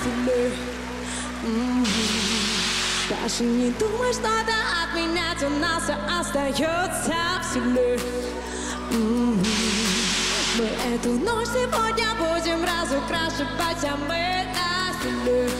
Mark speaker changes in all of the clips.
Speaker 1: стиле. Даже не думай что-то отменять, у нас все остается в силе. Мы эту ночь сегодня будем разукрашивать, а мы на стиле.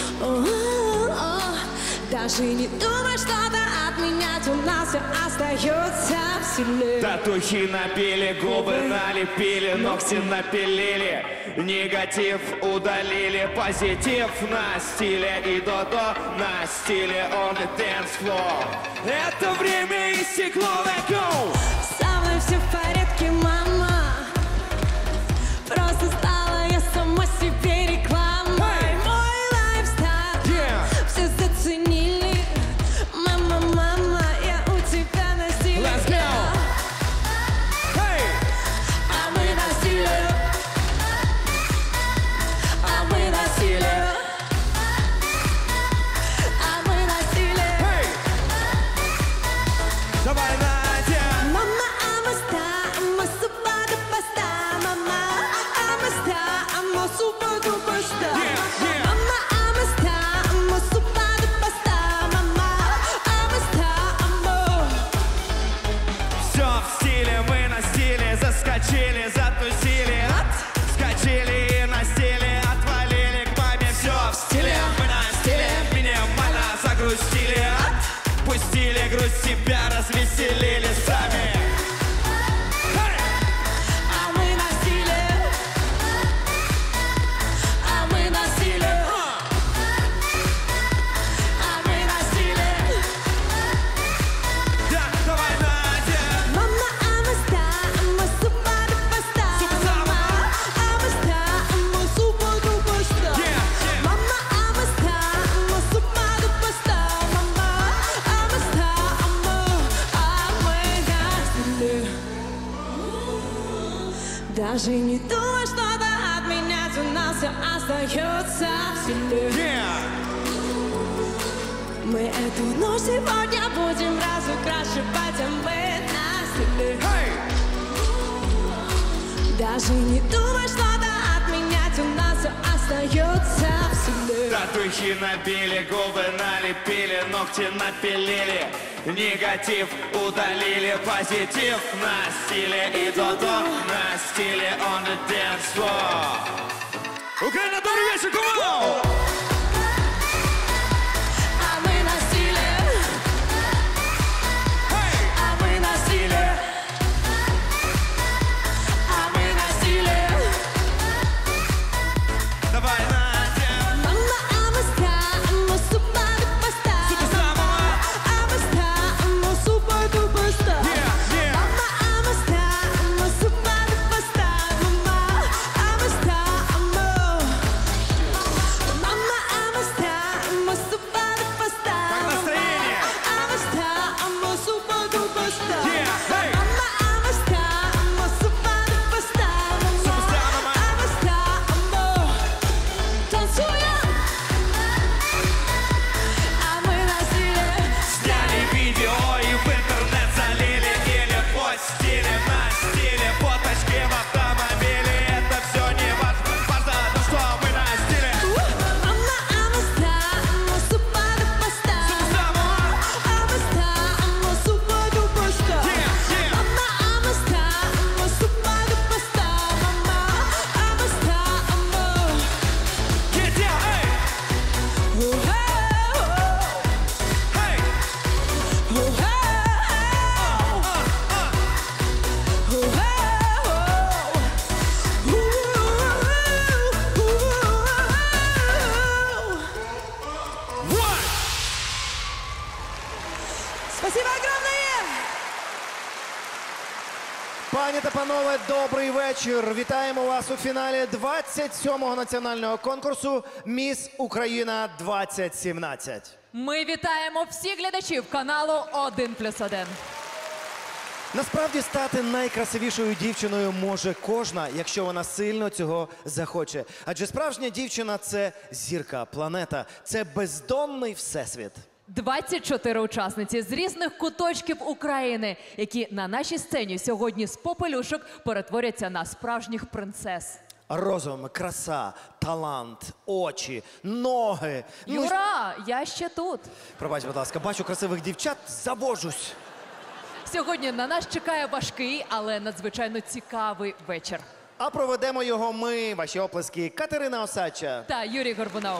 Speaker 1: Даже не думай что-то отменять, у нас все остается в силе.
Speaker 2: Татухи напили, губы налепили, ногти напилили, негатив удалили, позитив на стиле и до-до на стиле on the dance floor. Это время истекло, let go!
Speaker 1: Со мной все в порядке, мама. Просто стала я сама себе рекламой. Мой лайфстайл все заценили. Мама, мама, я у тебя на стиле.
Speaker 2: Let's go! Hey!
Speaker 1: А мы на стиле. А мы на стиле. А мы на стиле.
Speaker 2: Hey! Давай, Надя!
Speaker 1: Mama, I'm a star, I'm a super duper star. Mama, I'm a star, I'm a super duper star. Mama, I'm a star, I'm a super duper star. Mama, I'm a star, I'm a...
Speaker 2: Все в стиле, мы на стиле, заскочили, затусили, скочили и на стиле, отвалили к маме. Все в стиле, мы на стиле, минимально загрустили, отпустили грусть, себя развеселили сами.
Speaker 1: А мы на стиле. А мы на стиле. А мы на стиле.
Speaker 2: Да, давай, Надя!
Speaker 1: Mama, I'm a star, I'm a super duper star. Mama, I'm a star, I'm a super duper star. Mama, I'm a star, I'm a super duper star. Mama, I'm a star, I'm a... Даже не думай что-то отменять, у нас все остается в силе. Мы эту ночь сегодня будем разукрашивать, а мы на стиле. Даже не думай что-то отменять, у нас все остается в силе.
Speaker 2: Татухи набили, губы налепили, ногти напилили, негатив удалили, позитив на стиле и до-до на стиле on the dance floor. Украина, добрый вечер, кому?
Speaker 1: А мы на стиле. А мы на стиле. А мы на стиле.
Speaker 2: Давай, Надя!
Speaker 1: Mama, I'm a star, I'm a super duper star.
Speaker 2: Суперстар, мама!
Speaker 1: I'm a star, I'm a super duper star. Mama, I'm a star, I'm a super duper star. Mama, I'm a star, I'm a... Mama, I'm a star, I'm a super duper star.
Speaker 2: Как настроение?
Speaker 1: I'm a star, I'm a super duper star.
Speaker 2: Hey!
Speaker 1: Mama, I'm a star, I'm a super duper star.
Speaker 2: Суперстар, мама!
Speaker 1: I'm a star, I'm a... Танцуем! А мы на стиле.
Speaker 2: Сняли видео и в интернет залили, или постили на стиле, фоточки в автомобиле. Это все не важно, важно то, что мы на стиле.
Speaker 1: Mama, I'm a star, I'm a super duper star.
Speaker 2: Суперстар, мама!
Speaker 1: I'm a star, I'm a super duper star. Mama, I'm a star, I'm a super duper star. Mama, I'm a star, I'm a...
Speaker 2: Get down, эй! Эй! One!
Speaker 1: Спасибо огромное!
Speaker 3: Пані та панове, добрий вечір. Вітаємо вас у фіналі 27-го національного конкурсу «Міс Україна 2017».
Speaker 4: Ми вітаємо всіх глядачів каналу 1+1.
Speaker 3: Насправді стати найкрасивішою дівчиною може кожна, якщо вона сильно цього захоче. Адже справжня дівчина – це зірка, планета, це бездонний всесвіт.
Speaker 4: 24 учасниці з різних куточків України, які на нашій сцені сьогодні з попелюшок перетворяться на справжніх принцес.
Speaker 3: Розум, краса, талант, очі, ноги. Ну,
Speaker 4: Юра, я ще тут.
Speaker 3: пробач, будь ласка, бачу красивих дівчат, завожусь.
Speaker 4: Сьогодні на нас чекає важкий, але надзвичайно цікавий вечір.
Speaker 3: А проведемо його ми, ваші оплески, Катерина Осадча.
Speaker 4: Та Юрій Горбунов.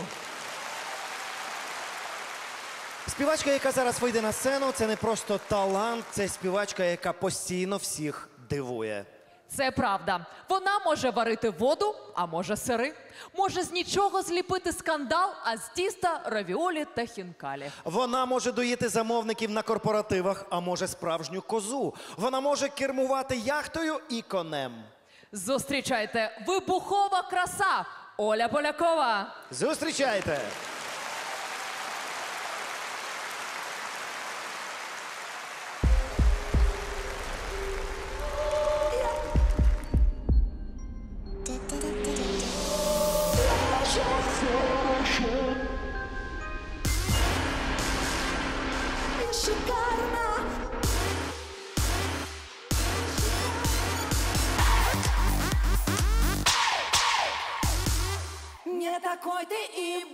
Speaker 3: Співачка, яка зараз вийде на сцену, це не просто талант, це співачка, яка постійно всіх дивує.
Speaker 4: Це правда. Вона може варити воду, а може сири. Може з нічого зліпити скандал, а з тіста равіолі та хінкалі.
Speaker 3: Вона може доїти замовників на корпоративах, а може справжню козу. Вона може кермувати яхтою і конем.
Speaker 4: Зустрічайте, вибухова краса Оля Полякова.
Speaker 3: Зустрічайте!
Speaker 1: Шикарно. Не такой ты и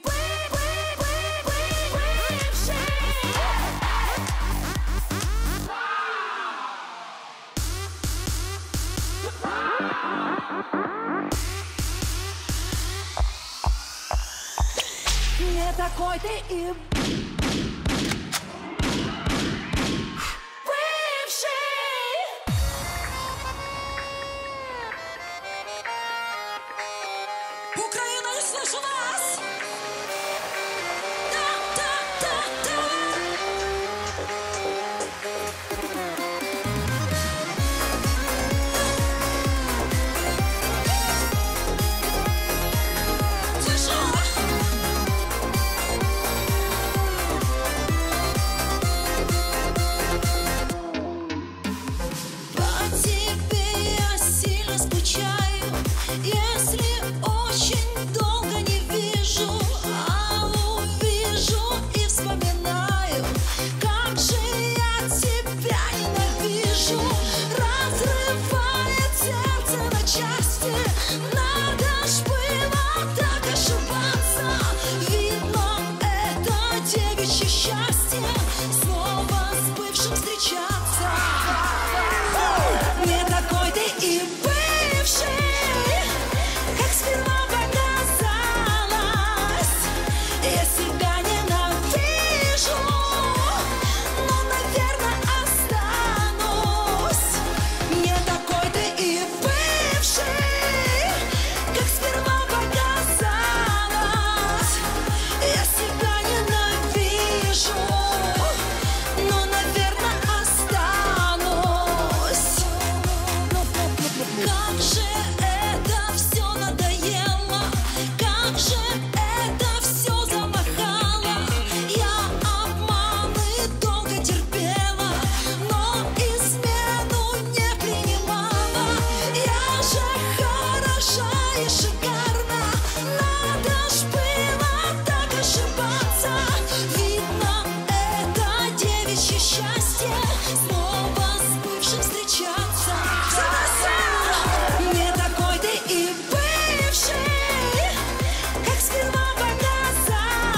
Speaker 1: бывший. Не такой ты и Украина, я слышу вас! Да, да, да, да! Слышу! По тебе я сильно скучаю, если очень долго не вижу, а увижу и вспоминаю, как же я тебя ненавижу. Разрывает сердце на части, надо ж было так ошибаться. Видно, это девичье счастье, снова с бывшим встречаться. Не такой ты и бывший, как сперва показалось. Я себя ненавижу, но, наверное, останусь. Не такой ты и бывший, как сперва показалось. Я себя ненавижу, но, наверное, останусь. Как же это все надоело, как же это все замахало. Я обманы долго терпела, но измену не принимала. Я же хороша и шикарна, надо ж было так ошибаться. Видно, это девичье счастье, снова с бывшим встречаться. Не такой ты и бывший, как сперва показалось.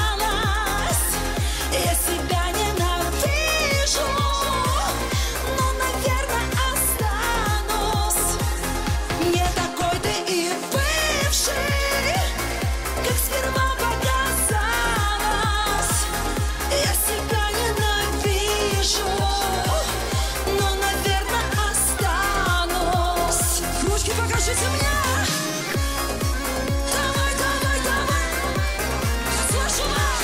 Speaker 1: Я себя ненавижу, но, наверное, останусь. Не такой ты и бывший, как сперва показалось. Я себя ненавижу, но, наверное, останусь. Ручки покажите мне. Давай, давай, давай. Слышу вас.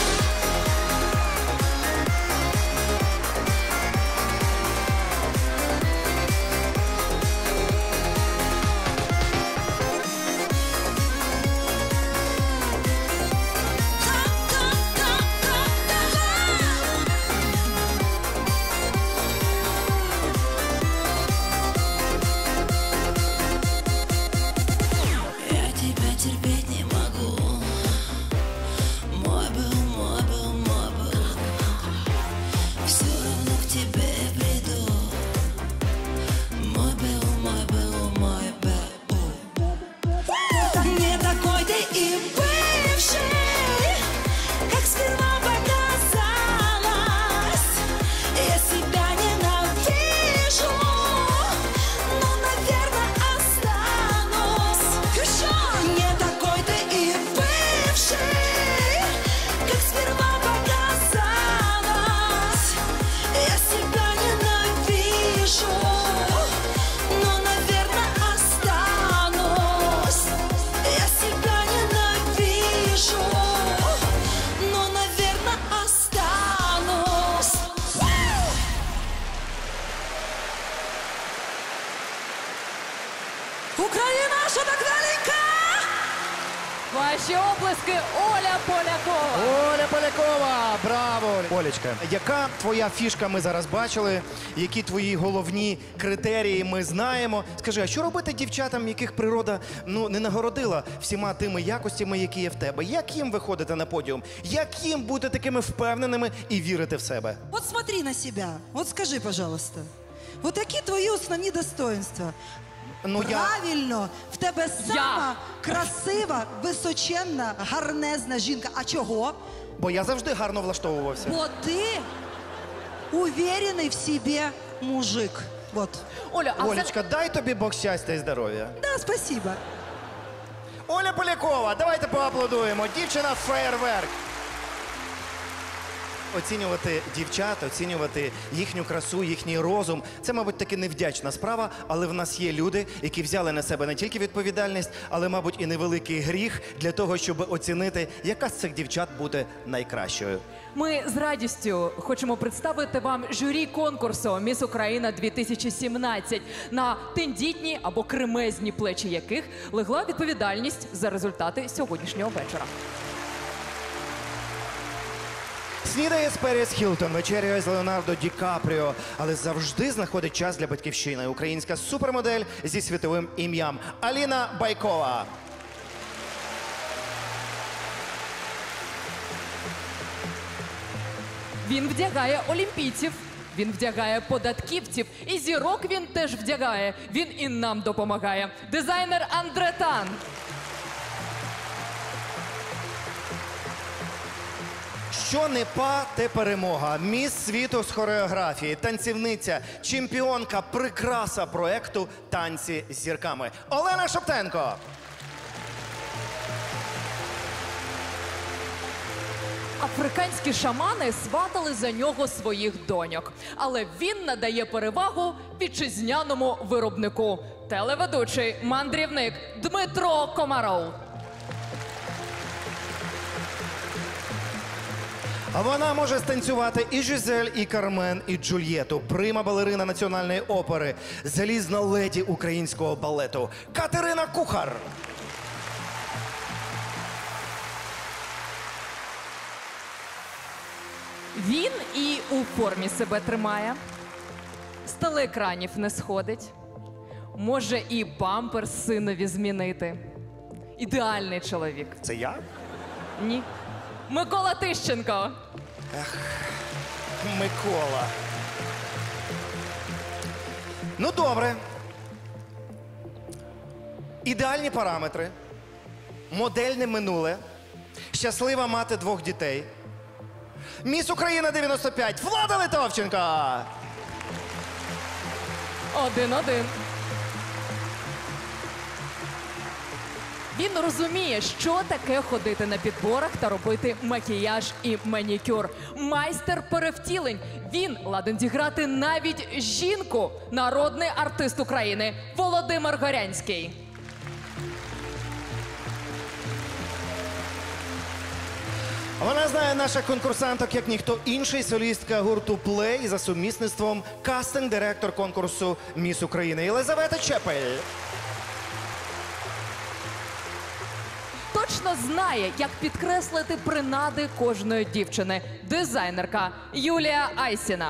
Speaker 1: Україна, що так велика?
Speaker 4: Ваші оплески Оля Полякова.
Speaker 3: Оля Полякова! Браво! Олечка, яка твоя фішка ми зараз бачили? Які твої головні критерії ми знаємо? Скажи, а що робити дівчатам, яких природа не нагородила всіма тими якостями, які є в тебе? Як їм виходити на подіум? Як їм бути такими впевненими і вірити в себе?
Speaker 1: Вот смотри на себя. Вот скажи, пожалуйста. Вот такі твої основні достоинства. Правильно, в тебе сама красива, височенна, гарнезна жінка. А чого?
Speaker 3: Бо я завжди гарно влаштовувався.
Speaker 1: Бо ти уверений в собі мужик. Вот.
Speaker 4: Оля, а
Speaker 3: Олечка, дай тобі Бог щастя і здоров'я.
Speaker 1: Да, спасибо.
Speaker 3: Оля Полякова, давайте поаплодуємо. Дівчина феєрверк. Оцінювати дівчат, оцінювати їхню красу, їхній розум – це, мабуть, таки невдячна справа, але в нас є люди, які взяли на себе не тільки відповідальність, але, мабуть, і невеликий гріх для того, щоб оцінити, яка з цих дівчат буде найкращою.
Speaker 4: Ми з радістю хочемо представити вам журі конкурсу «Міс Україна 2017», на тендітні або кремезні плечі яких легла відповідальність за результати сьогоднішнього вечора.
Speaker 3: Снідає з Періс Хілтон, вечеряє з Леонардо Ді Капріо, але завжди знаходить час для батьківщини. Українська супермодель зі світовим ім'ям Аліна Байкова.
Speaker 4: Він вдягає олімпійців, він вдягає податківців, і зірок він теж вдягає. Він і нам допомагає. Дизайнер Андре Тан.
Speaker 3: Що не па, те перемога. Міс світу з хореографії, танцівниця, чемпіонка, прикраса проекту «Танці з зірками» Олена Шоптенко.
Speaker 4: Африканські шамани сватали за нього своїх доньок. Але він надає перевагу вітчизняному виробнику. Телеведучий мандрівник Дмитро Комаров.
Speaker 3: А вона може станцювати і Жизель, і Кармен, і Джульєту. Прима-балерина Національної опери, залізна леді українського балету Катерина Кухар.
Speaker 4: Він і у формі себе тримає. З телеекранів не сходить. Може і бампер синові змінити. Ідеальний чоловік.
Speaker 3: Це я?
Speaker 4: Ні. Микола Тищенко.
Speaker 3: Микола. Ну, добре. Ідеальні параметри. Модельне минуле. Щаслива мати 2 дітей. Міс Україна 95. Влада Литовченко.
Speaker 4: 1-1. Він розуміє, що таке ходити на підборах та робити макіяж і манікюр. Майстер перевтілень. Він ладен зіграти навіть жінку. Народний артист України Володимир Горянський.
Speaker 3: Вона знає наших конкурсанток, як ніхто інший, солістка гурту «Плей» за сумісництвом кастинг-директор конкурсу «Міс України» Єлизавета Чепель.
Speaker 4: Точно знає, як підкреслити принади кожної дівчини. Дизайнерка Юлія Айсіна.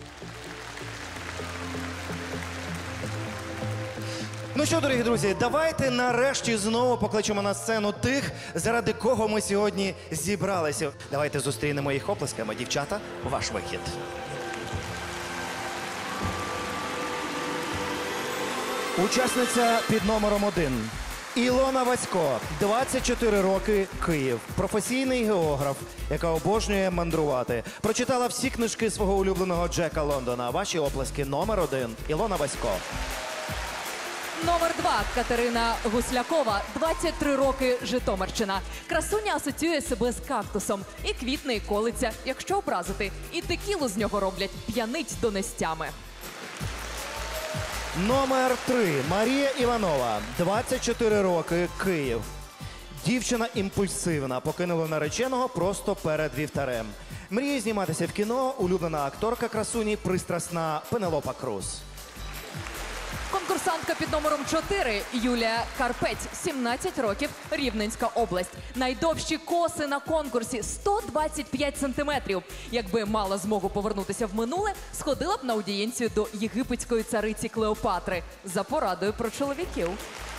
Speaker 3: Ну що, дорогі друзі, давайте нарешті знову покличемо на сцену тих, заради кого ми сьогодні зібралися. Давайте зустрінемо їх оплесками. Дівчата, ваш вихід. Учасниця під номером 1. Ілона Васько, 24 роки, Київ. Професійний географ, яка обожнює мандрувати. Прочитала всі книжки свого улюбленого Джека Лондона. Ваші оплески. Номер 1. Ілона Васько.
Speaker 4: Номер 2. Катерина Гуслякова, 23 роки, Житомирщина. Красуня асоціює себе з кактусом. І квітне, і колиться, якщо образити. І текілу з нього роблять, п'янить донестями.
Speaker 3: Номер 3. Марія Іванова, 24 роки, Київ. Дівчина імпульсивна, покинула нареченого просто перед вівтарем. Мріє зніматися в кіно, улюблена акторка красуні, пристрасна Пенелопа Круз.
Speaker 4: Конкурсантка під номером 4 Юлія Карпець, 17 років, Рівненська область. Найдовші коси на конкурсі – 125 сантиметрів. Якби мала змогу повернутися в минуле, сходила б на аудієнцію до єгипетської цариці Клеопатри за порадою про чоловіків.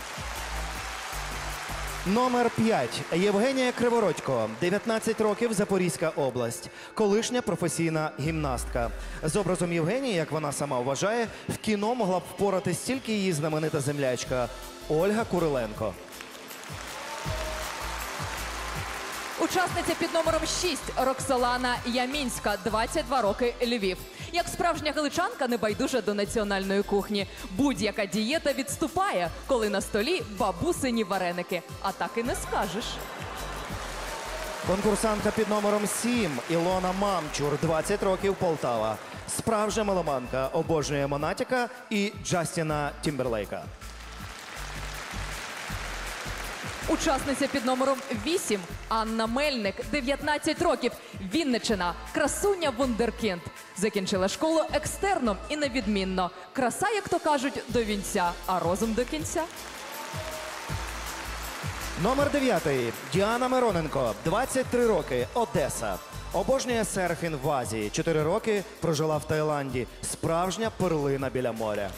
Speaker 3: Номер 5. Євгенія Кривородько, 19 років, Запорізька область. Колишня професійна гімнастка. З образом Євгенії, як вона сама вважає, в кіно могла б впоратись тільки її знаменита землячка Ольга Куриленко.
Speaker 4: Учасниця під номером 6 Роксолана Ямінська, 22 роки, Львів. Як справжня галичанка, небайдужа до національної кухні. Будь-яка дієта відступає, коли на столі бабусині вареники. А так і не скажеш.
Speaker 3: Конкурсантка під номером 7 Ілона Мамчур, 20 років, Полтава. Справжня меломанка, обожнює Монатіка і Джастіна Тімберлейка.
Speaker 4: Учасниця під номером 8 Анна Мельник, 19 років, Вінниччина, красуня вундеркінд. Закінчила школу екстерном і невідмінно. Краса, як то кажуть, до вінця, а розум до кінця.
Speaker 3: Номер 9. Діана Мироненко, 23 роки, Одеса. Обожнює серфінг в Азії. 4 роки прожила в Таїланді. Справжня перлина біля моря.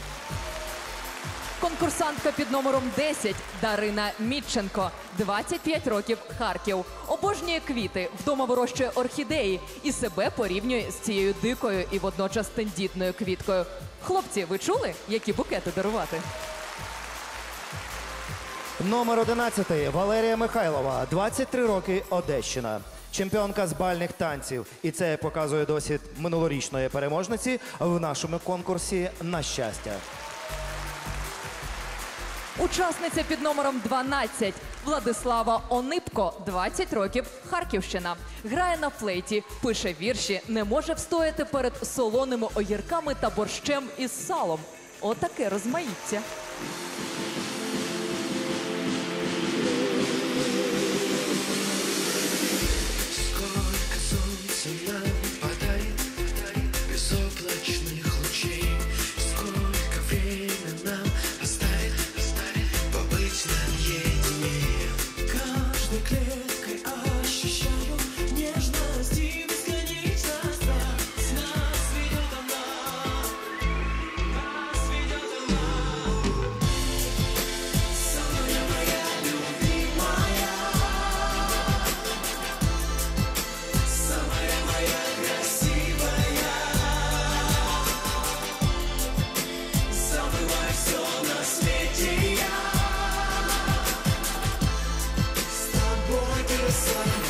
Speaker 4: Конкурсантка під номером 10 Дарина Мітченко, 25 років, Харків. Обожнює квіти, вдома вирощує орхідеї і себе порівнює з цією дикою і водночас тендітною квіткою. Хлопці, ви чули, які букети дарувати?
Speaker 3: Номер 11. Валерія Михайлова, 23 роки, Одещина. Чемпіонка з бальних танців. І це показує досвід минулорічної переможниці в нашому конкурсі «На щастя».
Speaker 4: Учасниця під номером 12 Владислава Онипко, 20 років, Харківщина. Грає на флейті, пише вірші, не може встояти перед солоними огірками та борщем із салом. Отаке розмаїття.
Speaker 5: Сколько солнца нам падает безоблачных лучей, сколько время нам оставит побыть наедине. Каждой клеткой ощущаю нежность и бесконечность. Нас ведет она, нас ведет она. Самая моя любимая, самая моя красивая, забывай все на свете я. С тобой ты самая.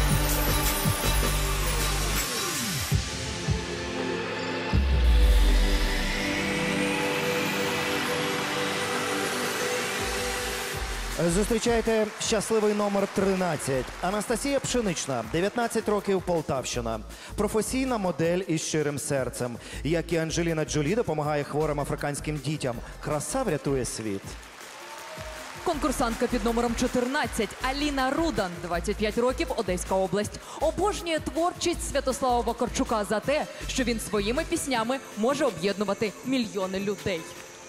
Speaker 3: Зустрічайте щасливий номер 13. Анастасія Пшенична, 19 років, Полтавщина. Професійна модель із щирим серцем. Як і Анджеліна Джолі, допомагає хворим африканським дітям. Краса врятує світ.
Speaker 4: Конкурсантка під номером 14 Аліна Рудан, 25 років, Одеська область. Обожнює творчість Святослава Вакарчука за те, що він своїми піснями може об'єднувати мільйони людей.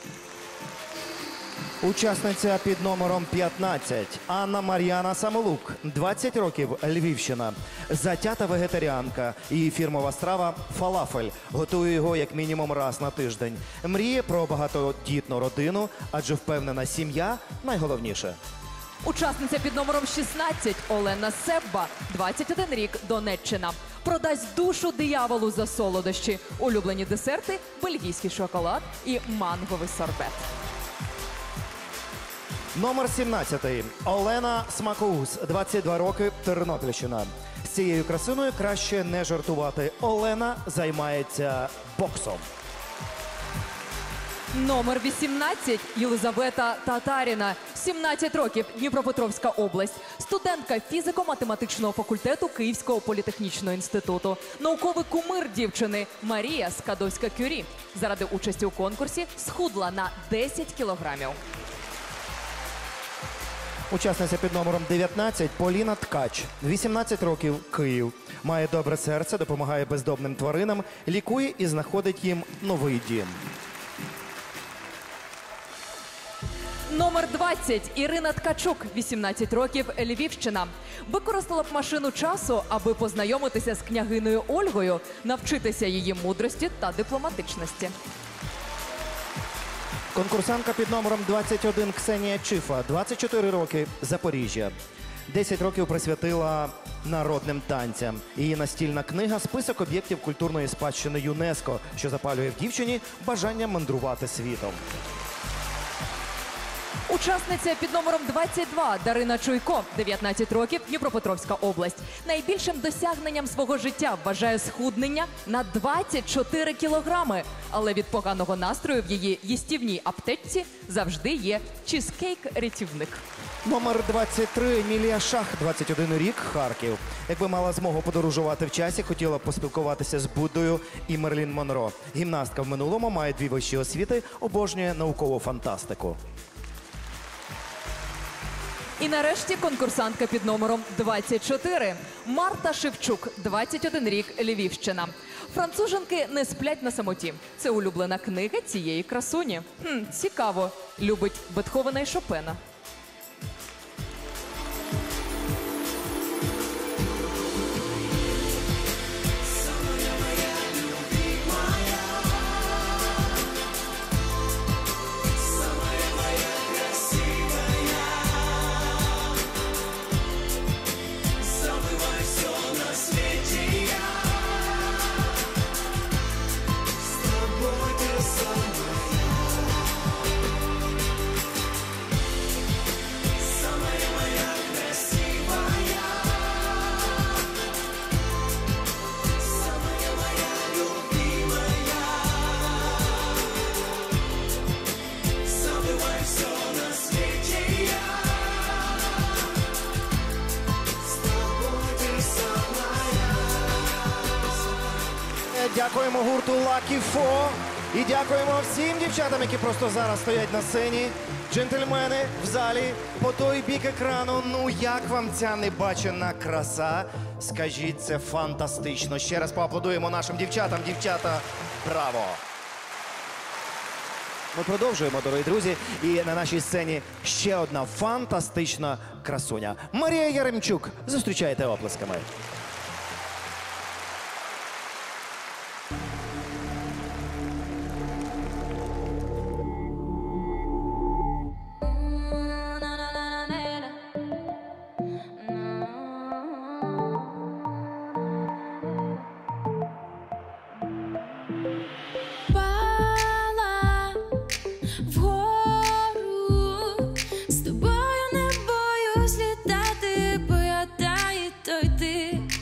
Speaker 3: Учасниця під номером 15 Анна Мар'яна Самолук, 20 років, Львівщина. Затята вегетаріанка. Її фірмова страва – фалафель. Готує його як мінімум раз на тиждень. Мріє про багатодітну родину, адже впевнена, сім'я – найголовніше.
Speaker 4: Учасниця під номером 16 Олена Себба, 21 рік, Донеччина. Продасть душу дияволу за солодощі. Улюблені десерти – бельгійський шоколад і манговий сорбет.
Speaker 3: Номер 17. Олена Смакоус, 22 роки, Тернопільщина. З цією красуною краще не жартувати. Олена займається боксом.
Speaker 4: Номер 18 Єлизавета Татаріна, 17 років, Дніпропетровська область. Студентка фізико-математичного факультету Київського політехнічного інституту. Науковий кумир дівчини Марія Скадовська-Кюрі. Заради участі у конкурсі схудла на 10 кілограмів.
Speaker 3: Учасниця під номером 19 Поліна Ткач, 18 років, Київ. Має добре серце, допомагає бездомним тваринам, лікує і знаходить їм новий дім.
Speaker 4: Номер 20. Ірина Ткачук, 18 років, Львівщина. Використала б машину часу, аби познайомитися з княгиною Ольгою, навчитися її мудрості та дипломатичності.
Speaker 3: Конкурсантка під номером 21 Ксенія Чифа, 24 роки, Запоріжжя. 10 років присвятила народним танцям. Її настільна книга «Список об'єктів культурної спадщини ЮНЕСКО», що запалює в дівчині бажання мандрувати світом.
Speaker 4: Учасниця під номером 22 Дарина Чуйко, 19 років, Дніпропетровська область. Найбільшим досягненням свого життя вважає схуднення на 24 кілограми. Але від поганого настрою в її їстівній аптечці завжди є чизкейк-рятівник.
Speaker 3: Номер 23 Емілія Шах, 21 рік, Харків. Якби мала змогу подорожувати в часі, хотіла б поспілкуватися з Буддою і Мерлін Монро. Гімнастка в минулому, має 2 вищі освіти, обожнює наукову фантастику.
Speaker 4: І нарешті конкурсантка під номером 24. Марта Шевчук, 21 рік, Львівщина. Француженки не сплять на самоті. Це улюблена книга цієї красуні. Цікаво. Любить Бетховена і Шопена.
Speaker 5: Забывай все на свете я. С тобой ты самая. Самая моя красивая. Самая моя любимая. Забывай все на свете я.
Speaker 3: Дякуємо гурту Lucky Four. І дякуємо всім дівчатам, які просто зараз стоять на сцені. Джентльмени в залі, по той бік екрану. Ну як вам ця небачена краса? Скажіть, це фантастично. Ще раз поаплодуємо нашим дівчатам. Дівчата, браво! Ми продовжуємо, дорогі друзі. І на нашій сцені ще одна фантастична красуня. Марія Яремчук. Зустрічайте оплесками.
Speaker 1: Пала вгору, з тобою не боюсь літати, бо я та і той ти.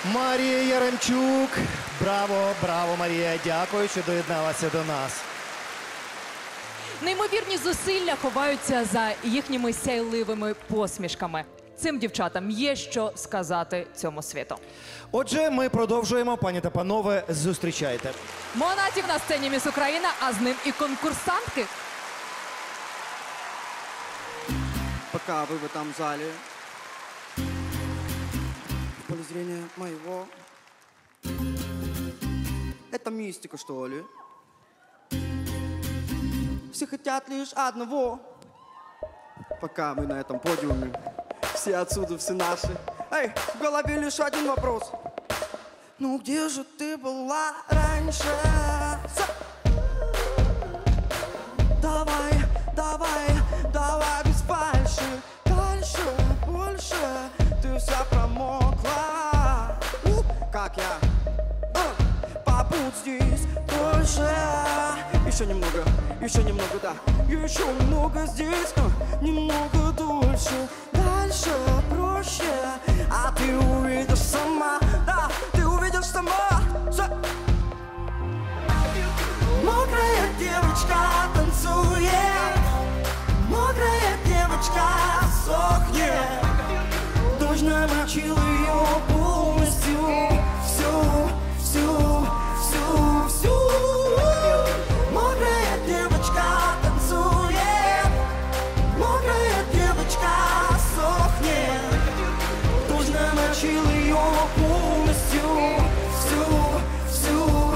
Speaker 3: Марія Яремчук. Браво, браво, Марія. Дякую, що доєдналася до нас.
Speaker 4: Неймовірні зусилля ховаються за їхніми сяйливими посмішками. Цим дівчатам є що сказати цьому світу.
Speaker 3: Отже, ми продовжуємо. Пані та панове, зустрічайте.
Speaker 4: Монатік на сцені Міс Україна, а з ним і конкурсантки.
Speaker 6: Пока вы в этом зале, в поле зрения моего, это мистика, что ли? Все хотят лишь одного. Пока мы на этом подиуме, все отсюда, все наши. Эй, в голове лишь один вопрос. Ну где же ты была раньше? Давай, давай, давай без фальши. Дальше, больше, ты вся промокла. Как я? Побудь здесь больше. Еще немного, да. Еще немного здесь, немного дольше. Дальше проще, а ты увидишь сама. Да, ты увидишь сама. Мокрая девочка танцует, мокрая девочка сохнет. Дождь намочил ее полностью, всю. Мокрая девочка танцует, мокрая девочка сохнет. Дождь намочил ее полностью, всю.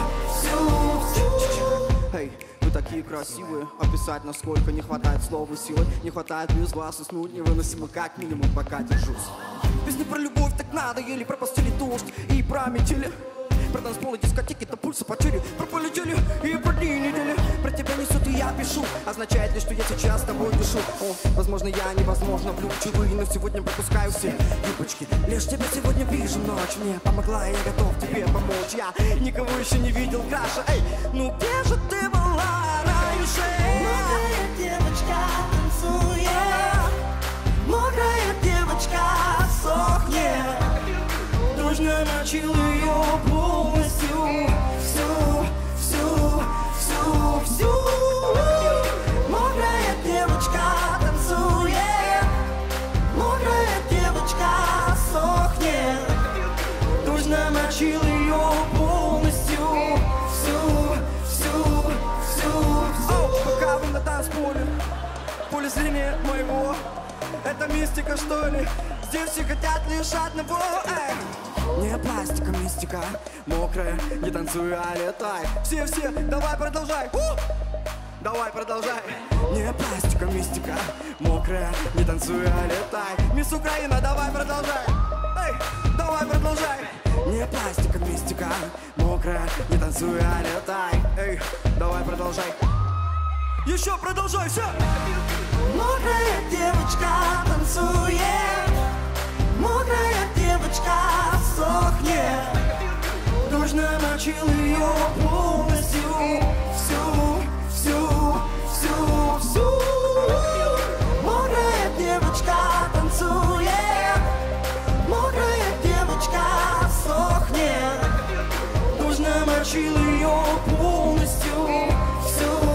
Speaker 6: Эй, вы такие красивые, описать насколько не хватает слов и силы. Не хватает без вас уснуть невыносимо, как минимум, пока держусь. Песни про любовь так надо, еле про постели дождь и про метели. Про танцполы, дискотеки, то пульса потери. Про полетели и про дни недели. Про тебя несут и я пишу. Означает ли, что я сейчас с тобой дышу? О, возможно, я невозможно влюбчивый, но сегодня пропускаю все юбочки. Лишь тебя сегодня вижу, ночь мне помогла, и я готов тебе помочь. Я никого еще не видел краше. Эй, ну где же ты была раньше? Мокрая девочка танцует, мокрая девочка сохнет. Дождь намочил ее полностью, всю. Мокрая девочка танцует, мокрая девочка сохнет. Дождь намочил ее полностью, всю. Пока вы на танцполе, поле зрения моего, это мистика, что ли? Здесь все хотят лишь одного, эй. Не пластика, мистика, мокрая, не танцуй, а летай. Все, давай продолжай, давай продолжай. Не пластика, мистика, мокрая, не танцуй, а летай. Мисс Украина, давай продолжай, эй, давай продолжай. Не пластика, мистика, мокрая, не танцуй, а летай. Эй, давай продолжай. Еще продолжай, все. Мокрая девочка танцует, мокрая девочка сохнет. Дождь намочил ее полностью, всю. Мокрая девочка танцует, мокрая девочка сохнет. Дождь намочил ее полностью, всю.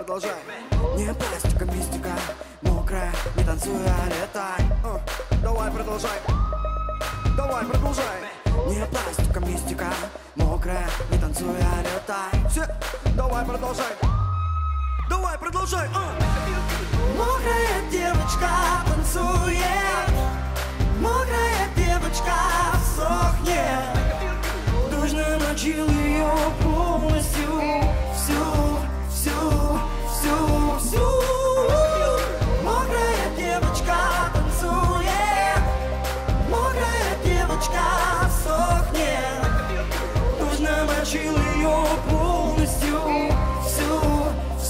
Speaker 6: продолжай. Не пластика, мистика, мокрая, не танцуй, а летай. Давай, продолжай. Давай, продолжай. Не пластика, мистика, мокрая, не танцуй, а летай. Все, давай, продолжай. Давай, продолжай. Мокрая девочка танцует, мокрая девочка сохнет. Дождь намочил ее полностью, всю. Мокрая девочка танцует, мокрая девочка сохнет. Дождь намочил ее полностью, всю.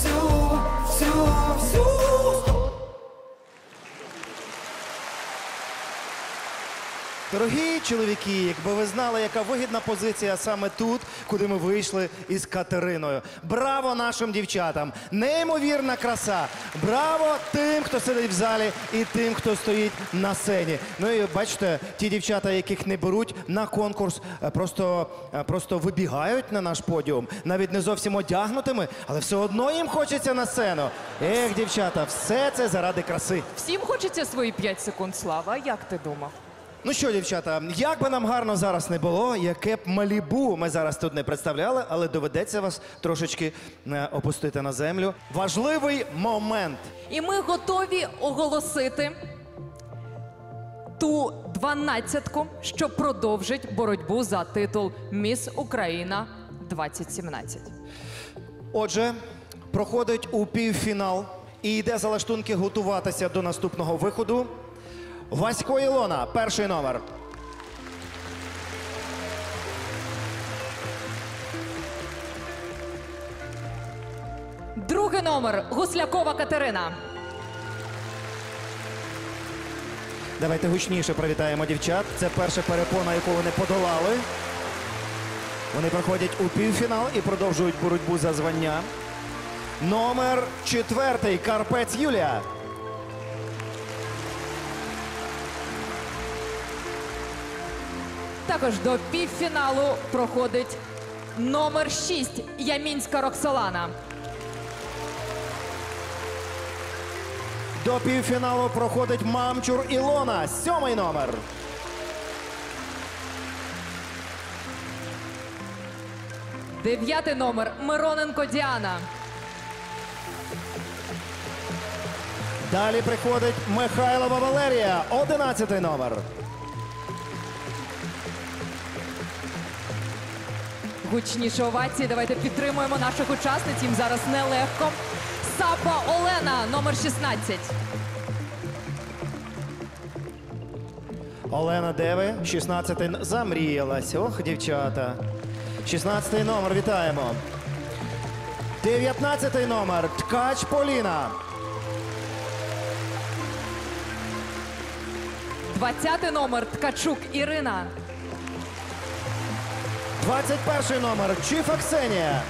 Speaker 3: Дорогі чоловіки, якби ви знали, яка вигідна позиція саме тут, куди ми вийшли із Катериною. Браво нашим дівчатам! Неймовірна краса! Браво тим, хто сидить в залі, і тим, хто стоїть на сцені. Ну і бачите, ті дівчата, яких не беруть на конкурс, просто вибігають на наш подіум, навіть не зовсім одягнутими, але все одно їм хочеться на сцену. Ех, дівчата, все це заради краси.
Speaker 4: Всім хочеться свої 5 секунд, Слава. Як ти думав?
Speaker 3: Ну що, дівчата, як би нам гарно зараз не було, яке б Малібу ми зараз тут не представляли, але доведеться вас трошечки опустити на землю. Важливий момент.
Speaker 4: І ми готові оголосити ту 12-ку, що продовжить боротьбу за титул «Міс Україна 2017».
Speaker 3: Отже, проходить у півфінал і йде за лаштунки готуватися до наступного виходу. Васько Ілона, перший номер.
Speaker 4: Другий номер – Гуслякова Катерина.
Speaker 3: Давайте гучніше привітаємо дівчат. Це перша перепона, яку вони подолали. Вони проходять у півфінал і продовжують боротьбу за звання. Номер 4 – Карпець Юлія.
Speaker 4: Також до півфіналу проходить номер 6 – Ямінська Роксолана.
Speaker 3: До півфіналу проходить Мамчур Ілона, 7-й номер.
Speaker 4: Дев'ятий номер – Мироненко Діана.
Speaker 3: Далі приходить Михайлова Валерія, 11-й номер.
Speaker 4: Гучніші овації. Давайте підтримуємо наших учасниць. Їм зараз нелегко. Сапа Олена, номер 16.
Speaker 3: Олена Деви, 16-й, замріялась. Ох, дівчата. 16-й номер, вітаємо. 19-й номер, Ткач Поліна.
Speaker 4: 20-й номер – Ткачук Ірина.
Speaker 3: 21-й номер, Чифа Ксенія.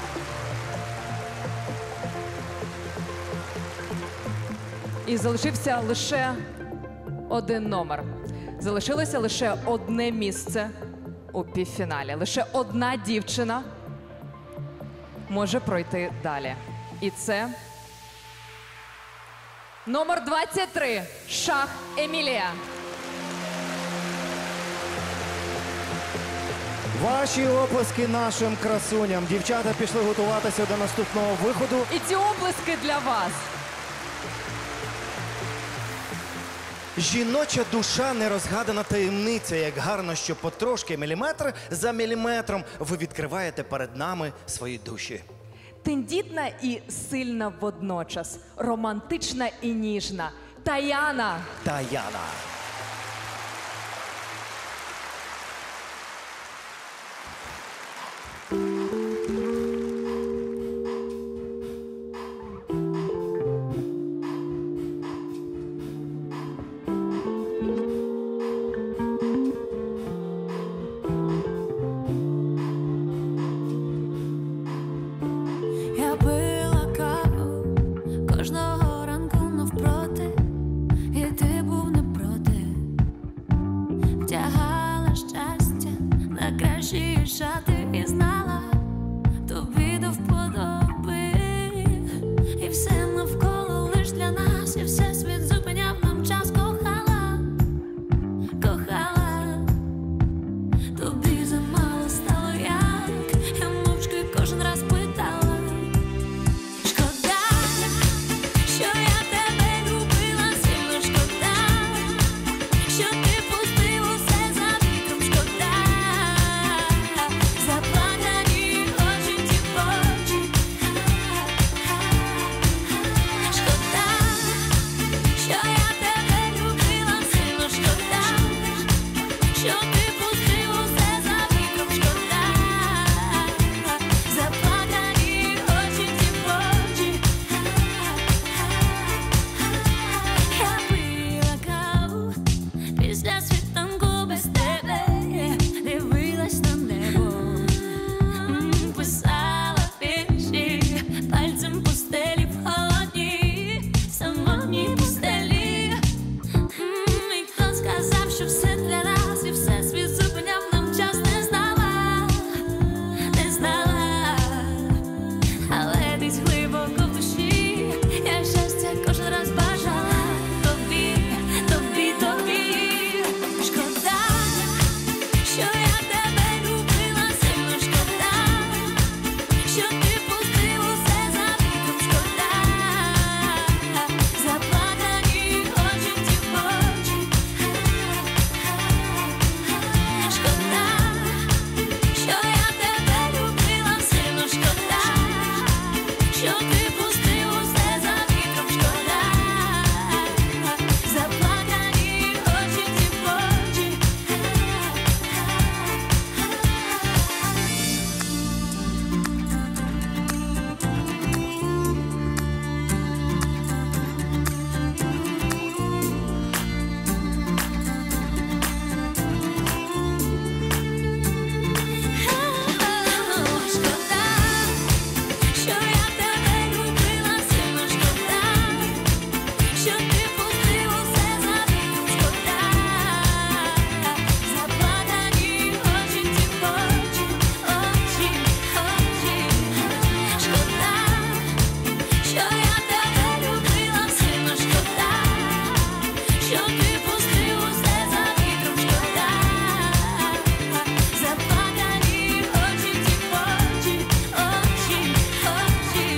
Speaker 4: І залишився лише один номер. Залишилося лише одне місце у півфіналі. Лише одна дівчина може пройти далі. І це номер 23 – Шах Емілія.
Speaker 3: Ваші оплески нашим красуням. Дівчата пішли готуватися до наступного виходу.
Speaker 4: І ці оплески для вас.
Speaker 3: Жіноча душа – нерозгадана таємниця. Як гарно, що потрошки, міліметр за міліметром ви відкриваєте перед нами свої душі.
Speaker 4: Тендітна і сильна водночас. Романтична і ніжна. Таяна.
Speaker 3: Таяна.
Speaker 1: Я пила каву кожного ранку навпроти, і ти був не проти. Втягала щастя на кращі шати і знала, тобі до вподоби. І все
Speaker 7: кохала, тобі замало стало як, я мовчки кожен раз питала. Шкода, що я тебе любила сильно, шкода, що ти пустив усе за вітром, шкода, заплакані очі ті очі. Шкода, що я тебе любила сильно, шкода, що ти пустив усе за вітром, шкода, заплакані очі ті очі. Я пила каву після світанку без тебе, дивилась на небо, писала вірші пальцем по стелі в холодній, самотній пустелі. І хто сказав, що все для нас, і все світ зупиняв нам час, не знала, не знала, але десь глибоко в душі я щастя кожен раз бажала тобі, тобі, тобі. Шкода, що я тебе любила сильно, шкода, що ти пустив усе за вітром, шкода, заплакані очі ті очі. Шкода, що я тебе любила сильно, шкода, що ти пустив усе за вітром, шкода, заплакані очі ті очі. Шкода, що я тебе любила сильно, шкода, що ти пустив усе за вітром, шкода, заплакані очі ті очі, очі, очі. Шкода, що я тебе любила сильно, шкода, що ти пустив усе за вітром, шкода, заплакані очі ті очі, очі, очі.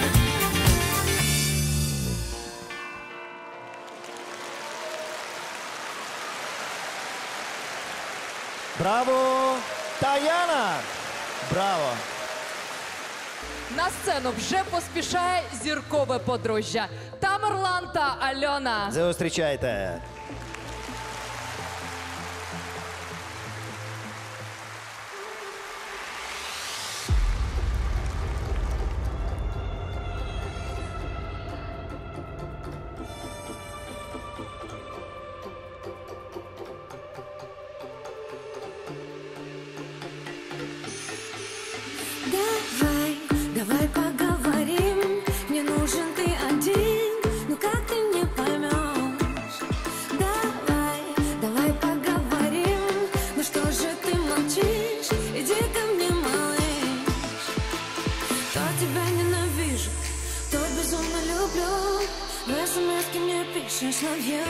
Speaker 3: Браво, Таяна! Браво!
Speaker 4: На сцену вже поспішає зіркове подружжя Тамерлан та Альона.
Speaker 3: Зустрічайте.
Speaker 7: Давай, давай поговорим, не нужен ты один, ну как ты не поймешь? Давай, давай поговорим, ну что же ты молчишь? Иди ко мне, малыш. То тебя ненавижу, то безумно люблю, в смс-ке мне пишешь love you.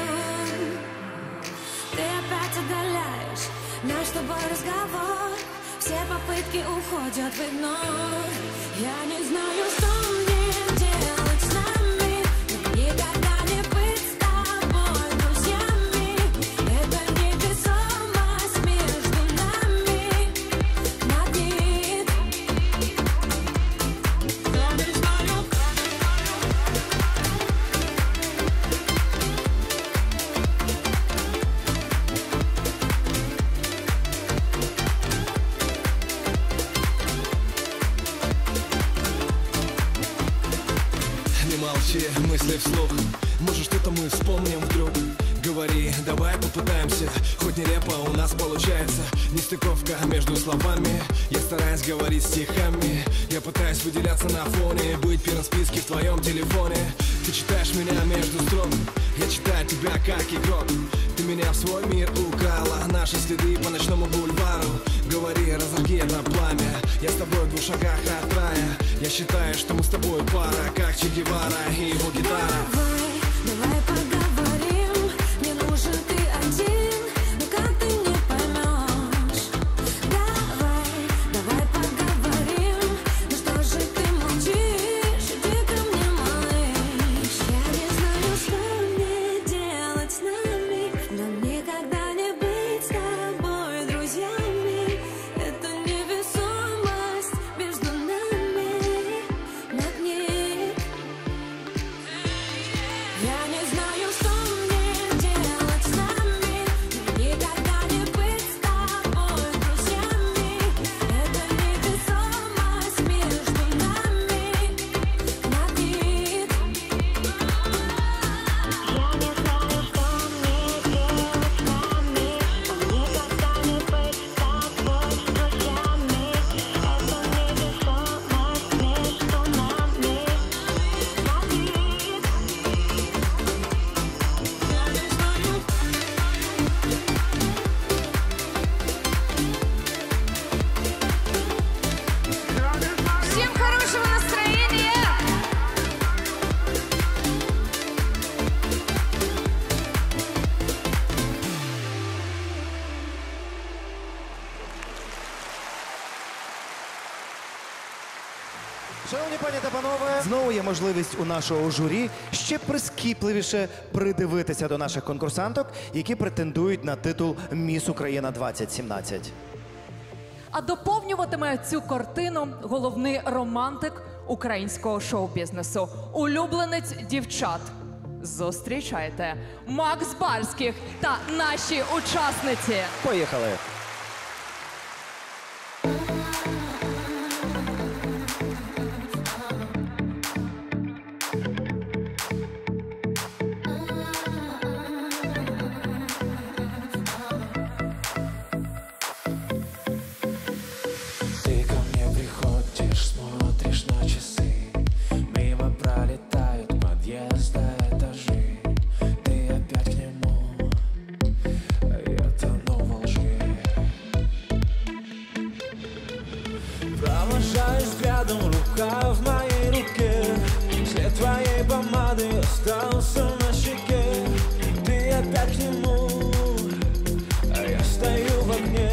Speaker 7: Ты опять удаляешь наш с тобой разговор, все попытки уходят в игнор. Я не знаю, что мне делать с нами, никогда не быть с тобой друзьями. Это невесомость между нами, магнит. Я не знаю,
Speaker 8: Не молчи, мысли вслух. Может, что-то мы вспомним вдруг. Говори, давай попытаемся. Хоть нелепо у нас получается. Нестыковка между словами. Я стараюсь говорить стихами. Я пытаюсь выделяться на фоне, быть первым в списке в твоем телефоне. Ты читаешь меня между строк, я читаю тебя как игрок. Ты меня в свой мир украла, наши следы по ночному бульвару. Говори, разожги это пламя, я с тобой в 2 шагах от рая. Я считаю, что мы с тобой пара, как Че Гевара и его гитара.
Speaker 7: Давай, давай поговорим, не нужен ты один, ну
Speaker 3: Шановні пані та панове, знову є можливість у нашого журі ще прискіпливіше придивитися до наших конкурсанток, які претендують на титул «Міс Україна 2017».
Speaker 4: А доповнюватиме цю картину головний романтик українського шоу-бізнесу, улюбленець дівчат. Зустрічайте Макс Барських та наші учасниці.
Speaker 3: Поїхали!
Speaker 5: Ты ко мне приходишь, смотришь на часы, мимо пролетают подъезда этажи. Ты опять к нему, а я тону во лжи. Провожаю взглядом, рука в моей руке, след твоей помады остался на щеке. Ты опять к нему, а я стою в огне.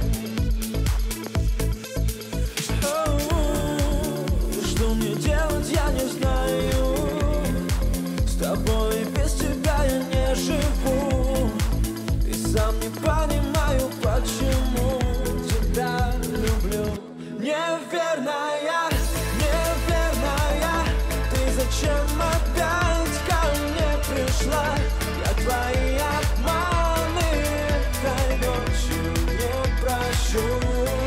Speaker 5: Что мне делать, я не знаю. С тобой и без тебя я не живу. И сам не понимаю, почему тебя люблю. Неверная, неверная, ты зачем опять ко мне пришла? Я твои обманы этой ночью не прощу.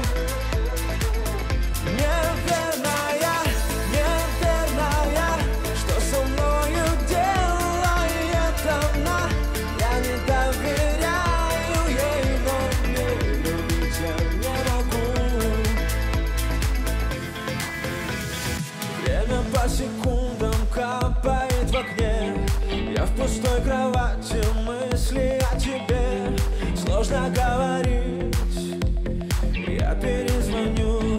Speaker 5: Неверная, неверная, что со мною делает она? Я не доверяю ей, но не любить я не могу. Время по секундам капает в окне. Я в пустой кровати, мысли о тебе. Сложно говорить, я перезвоню.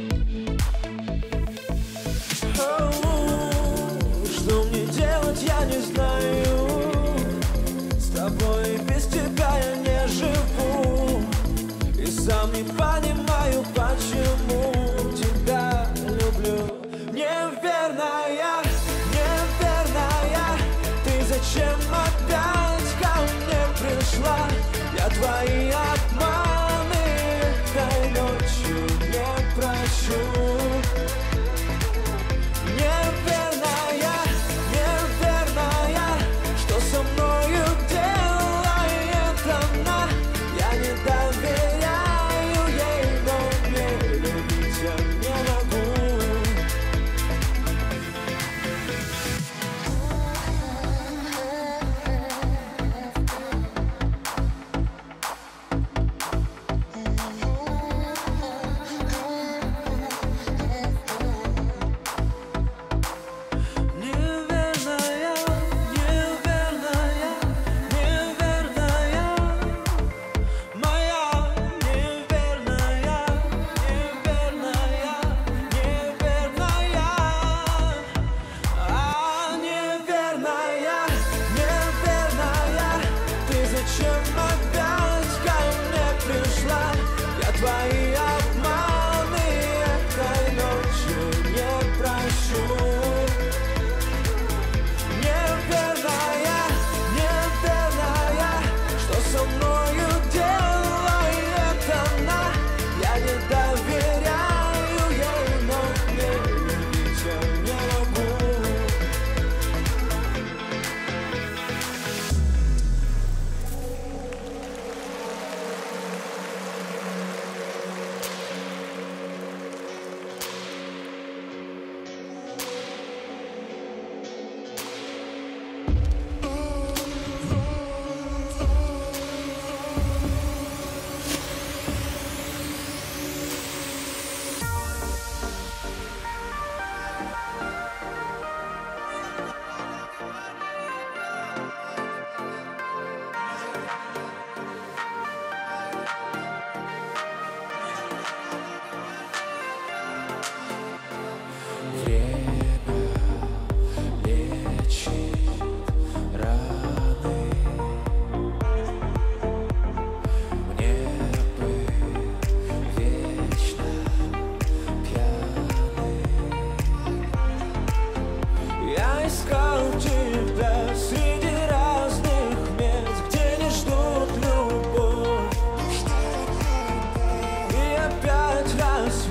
Speaker 5: Что мне делать, я не знаю. С тобой и без тебя я не живу. И сам не понимаю, почему тебя люблю. Неверная, неверная, ты зачем опять ко мне пришла? Я твои обманы этой ночью не прощу. Неверная, неверная, что со мною делает она? Я не доверяю ей, но не любить я не могу. Неверная, неверная, неверная, моя неверная, неверная, неверная, неверная, неверная, ты зачем опять ко мне пришла? Я твои обманы этой ночью не прощу. Неверная, неверная, что со мною делает она? Я не доверяю ей, но не любить я не могу.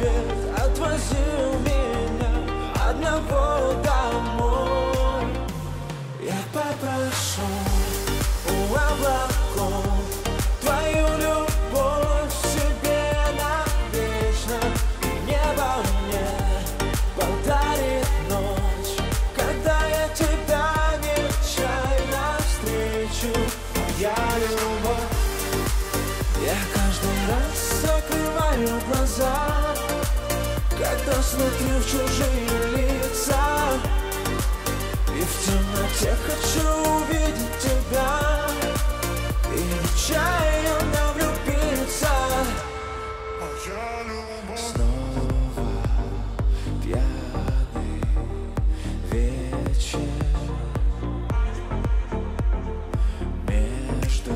Speaker 5: рассвет отвозил меня одного домой. Я попрошу у облаков твою любовь себе навечно. Небо мне подарит ночь, когда я тебя нечаянно встречу. Моя любовь. Я каждый раз закрываю глаза, когда смотрю в чужие лица, и в темноте хочу увидеть тебя и нечаянно влюбиться. Снова пьяный вечер между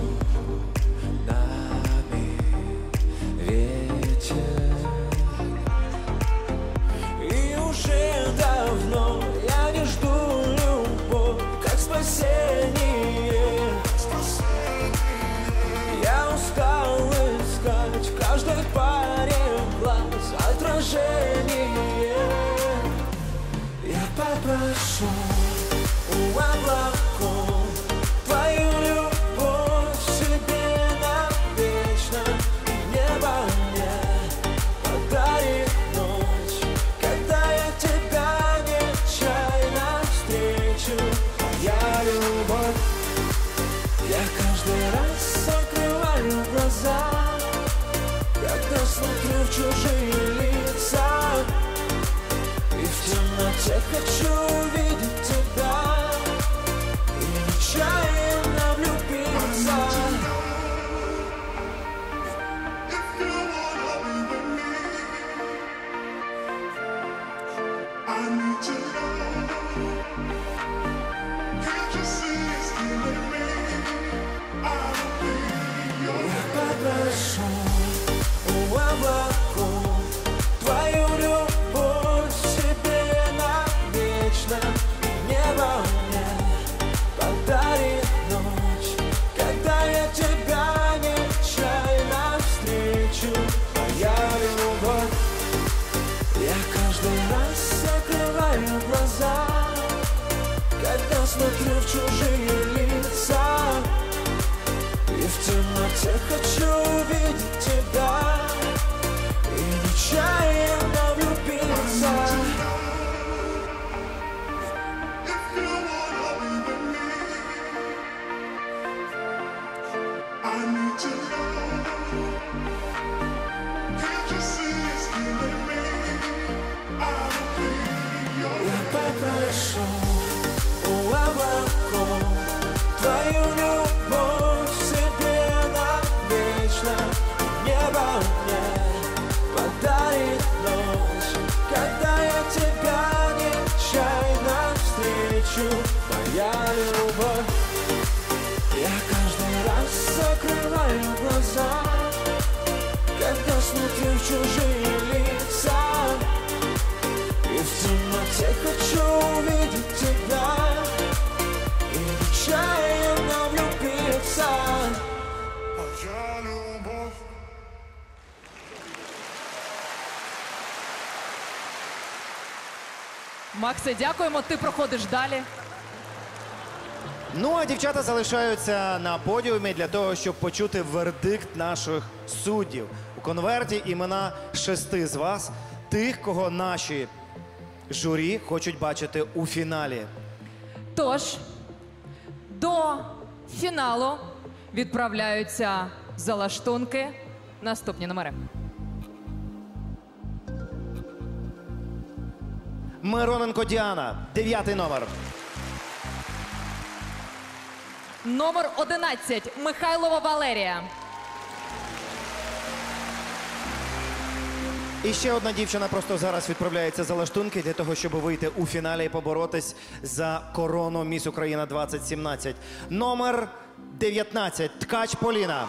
Speaker 5: нами ветер, и уже давно я не жду любовь как спасение. Я устал искать в каждой паре глаз отражение. Я попрошу у облаков твою любовь себе навечно. Небо мне подарит ночь, когда я тебя нечаянно встречу. Моя любовь. Я каждый раз закрываю глаза, когда смотрю в чужие лица, и в темноте хочу увидеть тебя и нечаянно влюбиться. Попрошу у облаков твою любовь себе навечно. Небо мне подарит ночь, когда я тебя нечаянно встречу. Моя любовь. Я каждый раз закрываю глаза, когда смотрю в чужие лица, и в темноте хочу увидеть тебя и нечаянно влюбиться. Я попрошу у облаков твою любовь себе навечно. Небо мне подарит ночь, когда я тебя нечаянно встречу. Моя любовь. Я каждый раз закрываю глаза, когда смотрю в чужие лица, и в темноте хочу увидеть тебя и нечаянно влюбиться. Моя любовь.
Speaker 4: Максе, дякуємо. Ти проходиш далі.
Speaker 3: Ну а дівчата залишаються на подіумі для того, щоб почути вердикт наших суддів. У конверті імена 6 з вас, тих, кого наші журі хочуть бачити у фіналі.
Speaker 4: Тож, до фіналу відправляються залаштунки. Наступні номери.
Speaker 3: Мироненко Діана, 9-й номер.
Speaker 4: Номер 11. Михайлова Валерія.
Speaker 3: І ще одна дівчина просто зараз відправляється за лаштунки для того, щоб вийти у фіналі і поборотись за корону Міс Україна 2017. Номер 19. Ткач Поліна.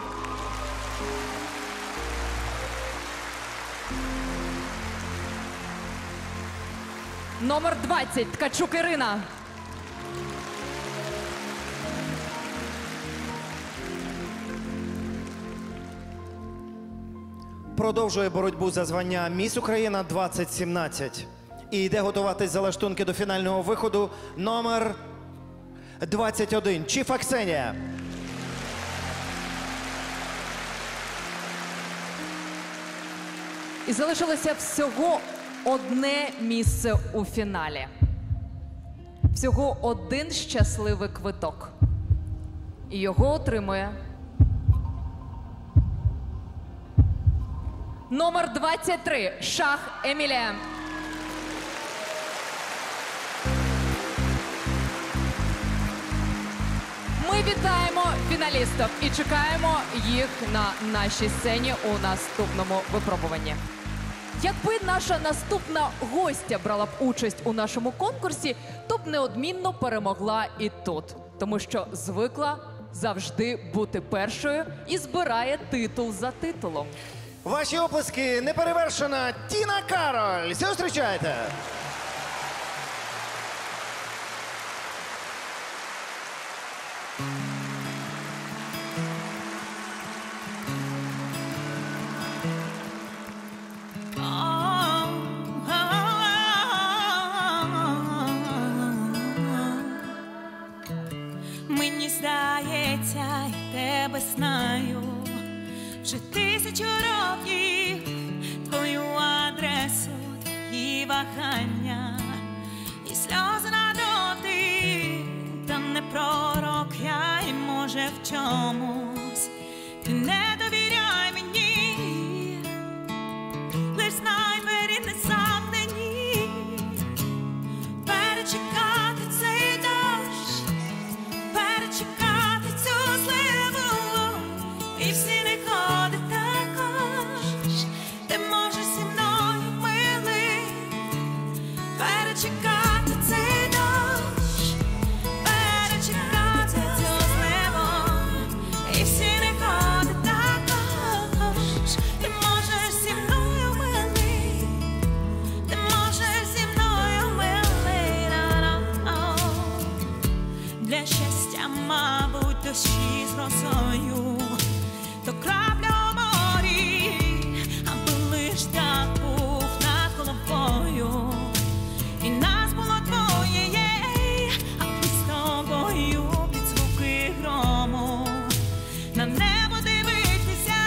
Speaker 4: Номер 20. Ткачук Ірина.
Speaker 3: продовжує боротьбу за звання «Міс Україна 2017». І йде готуватись за лаштунки до фінального виходу номер 21. Чіфа Ксенія.
Speaker 4: І залишилося всього одне місце у фіналі. Всього один щасливий квиток. І його отримує номер 23 Шах Емілія. Ми вітаємо фіналістів і чекаємо їх на нашій сцені у наступному випробуванні. Якби наша наступна гостя брала б участь у нашому конкурсі, то б неодмінно перемогла і тут. Тому що звикла завжди бути першою і збирає титул за титулом.
Speaker 3: Ваші оплески, неперевершена Тіна Кароль. Зустрічайте!
Speaker 7: Мені здається, я тебе знаю вже 1000 років, твою адресу, твої вагання і сльози на дотик. Та не пророк я, і може в чомусь ти не довіряй мені, лиш знай, двері не замкнені. Перечекати цей дощ, перечекати цю зливу, і всі не ходить також. Ти можеш зі мною, милий, перечекати цей дощ, перечекати цю зливу, і всі не ходить також. Ти можеш зі мною, милий, ти можеш зі мною, милий. Для щастя, мабуть, дощі з грозою, то крапля у морі, аби лиш так був над головою. І нас було двоє, а ми з тобою під звуки грому на небо дивитися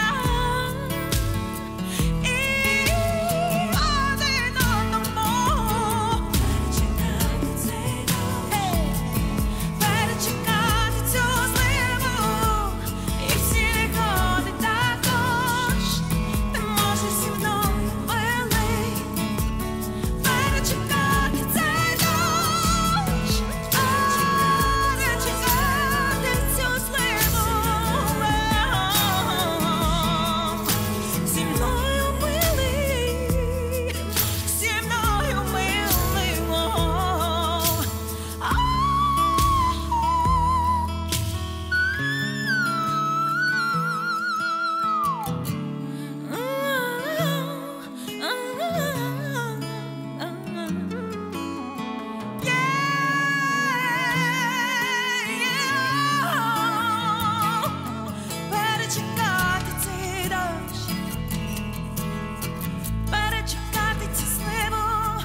Speaker 7: і один одному перечекати цей дощ, перечекати цю зливу, і всі не ходить також. Ти можеш зі мною, милий, перечекати цей дощ, перечекати цю зливу. Зі мною, милий, зі мною, милий. Перечекати цей дощ, перечекати цю сливу.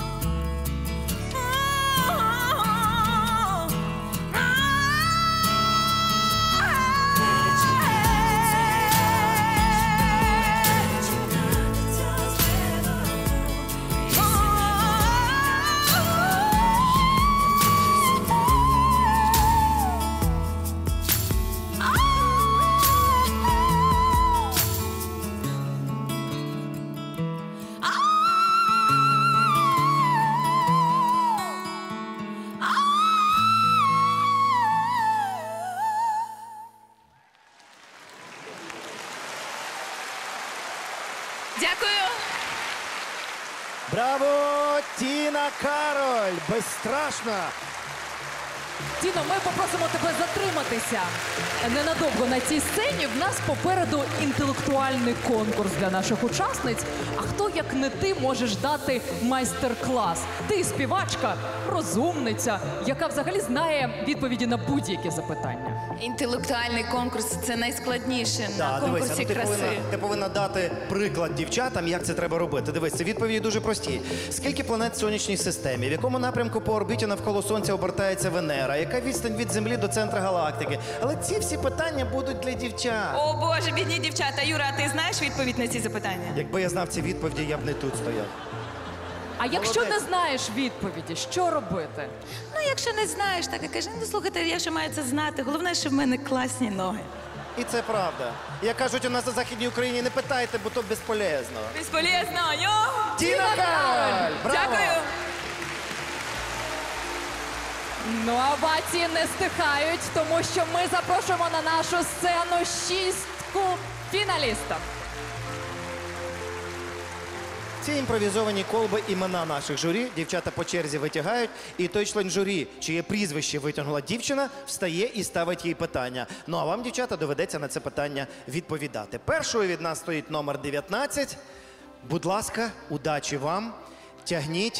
Speaker 7: Дякую.
Speaker 3: Браво, Тіна Кароль! Безстрашна!
Speaker 4: Тіно, ми попросимо тебе затриматися ненадовго на цій сцені. В нас попереду інтелектуальний конкурс для наших учасниць. А хто, як не ти, можеш дати майстер-клас? Ти співачка, розумниця, яка взагалі знає відповіді на будь-які запитання.
Speaker 9: Інтелектуальний конкурс – це найскладніше на
Speaker 3: Дивися,
Speaker 9: конкурсі
Speaker 3: ти
Speaker 9: краси.
Speaker 3: повинна дати приклад дівчатам, як це треба робити. Дивись, це відповіді дуже прості. Скільки планет в сонячній системі? В якому напрямку по орбіті навколо Сонця обертається Венера? Яка відстань від Землі до центра галактики? Але ці всі питання будуть для дівчат.
Speaker 9: О Боже, бідні дівчата. Юра, а ти знаєш відповідь на ці запитання?
Speaker 3: Якби я знав ці відповіді, я б не тут стояв.
Speaker 4: А якщо не знаєш відповіді, що робити?
Speaker 9: Ну, якщо не знаєш, так і кажи, ну слухайте, я ще маю це знати. Головне, що в мене класні ноги.
Speaker 3: І це правда. Як кажуть, у нас на Західній Україні не питайте, бо то безполезно.
Speaker 9: Безполезно, йо!
Speaker 3: Тіна Кароль! Браво!
Speaker 9: Дякую!
Speaker 4: Ну, а овації не стихають, тому що ми запрошуємо на нашу сцену 6 фіналістів.
Speaker 3: Ці імпровізовані колби імена наших журі дівчата по черзі витягають, і той член журі, чиє прізвище витягнула дівчина, встає і ставить їй питання. Ну а вам, дівчата, доведеться на це питання відповідати. Першою від нас стоїть номер 19. Будь ласка, удачі вам. Тягніть.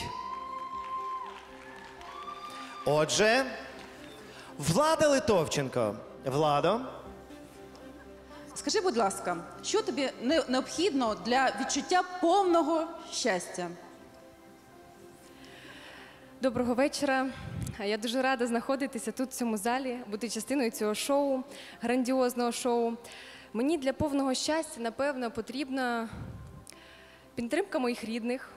Speaker 3: Отже, Влада Литовченко. Владо.
Speaker 10: Скажи, будь ласка, що тобі необхідно для відчуття повного щастя?
Speaker 11: Доброго вечора. Я дуже рада знаходитися тут, в цьому залі, бути частиною цього шоу, грандіозного шоу. Мені для повного щастя, напевно, потрібна підтримка моїх рідних,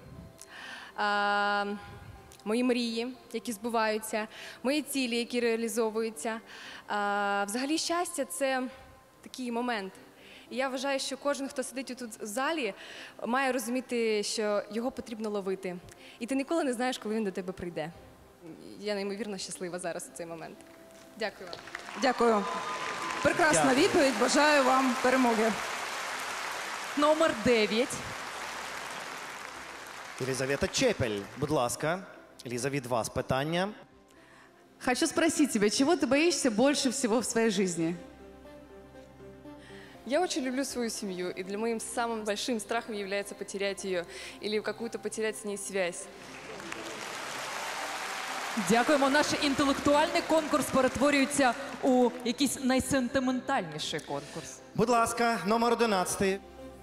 Speaker 11: мої мрії, які збуваються, мої цілі, які реалізовуються. Взагалі, щастя – це такий момент. І я вважаю, що кожен, хто сидить тут в залі, має розуміти, що його потрібно ловити. І ти ніколи не знаєш, коли він до тебе прийде. Я неймовірно щаслива зараз у цей момент. Дякую.
Speaker 10: Дякую. Прекрасна відповідь. Бажаю вам перемоги.
Speaker 4: Номер 9.
Speaker 3: Єлизавета Чепель, будь ласка. Ліза, від вас питання.
Speaker 10: Хочу спросить тебя, чего ты боишься больше всего в своей жизни?
Speaker 11: Я очень люблю свою семью, и для моим самым большим страхом является потерять ее или какую-то потерять с ней связь.
Speaker 4: Дякуємо. Наш інтелектуальний конкурс перетворюється у якийсь найсентиментальніший конкурс.
Speaker 3: Будь ласка, номер 11.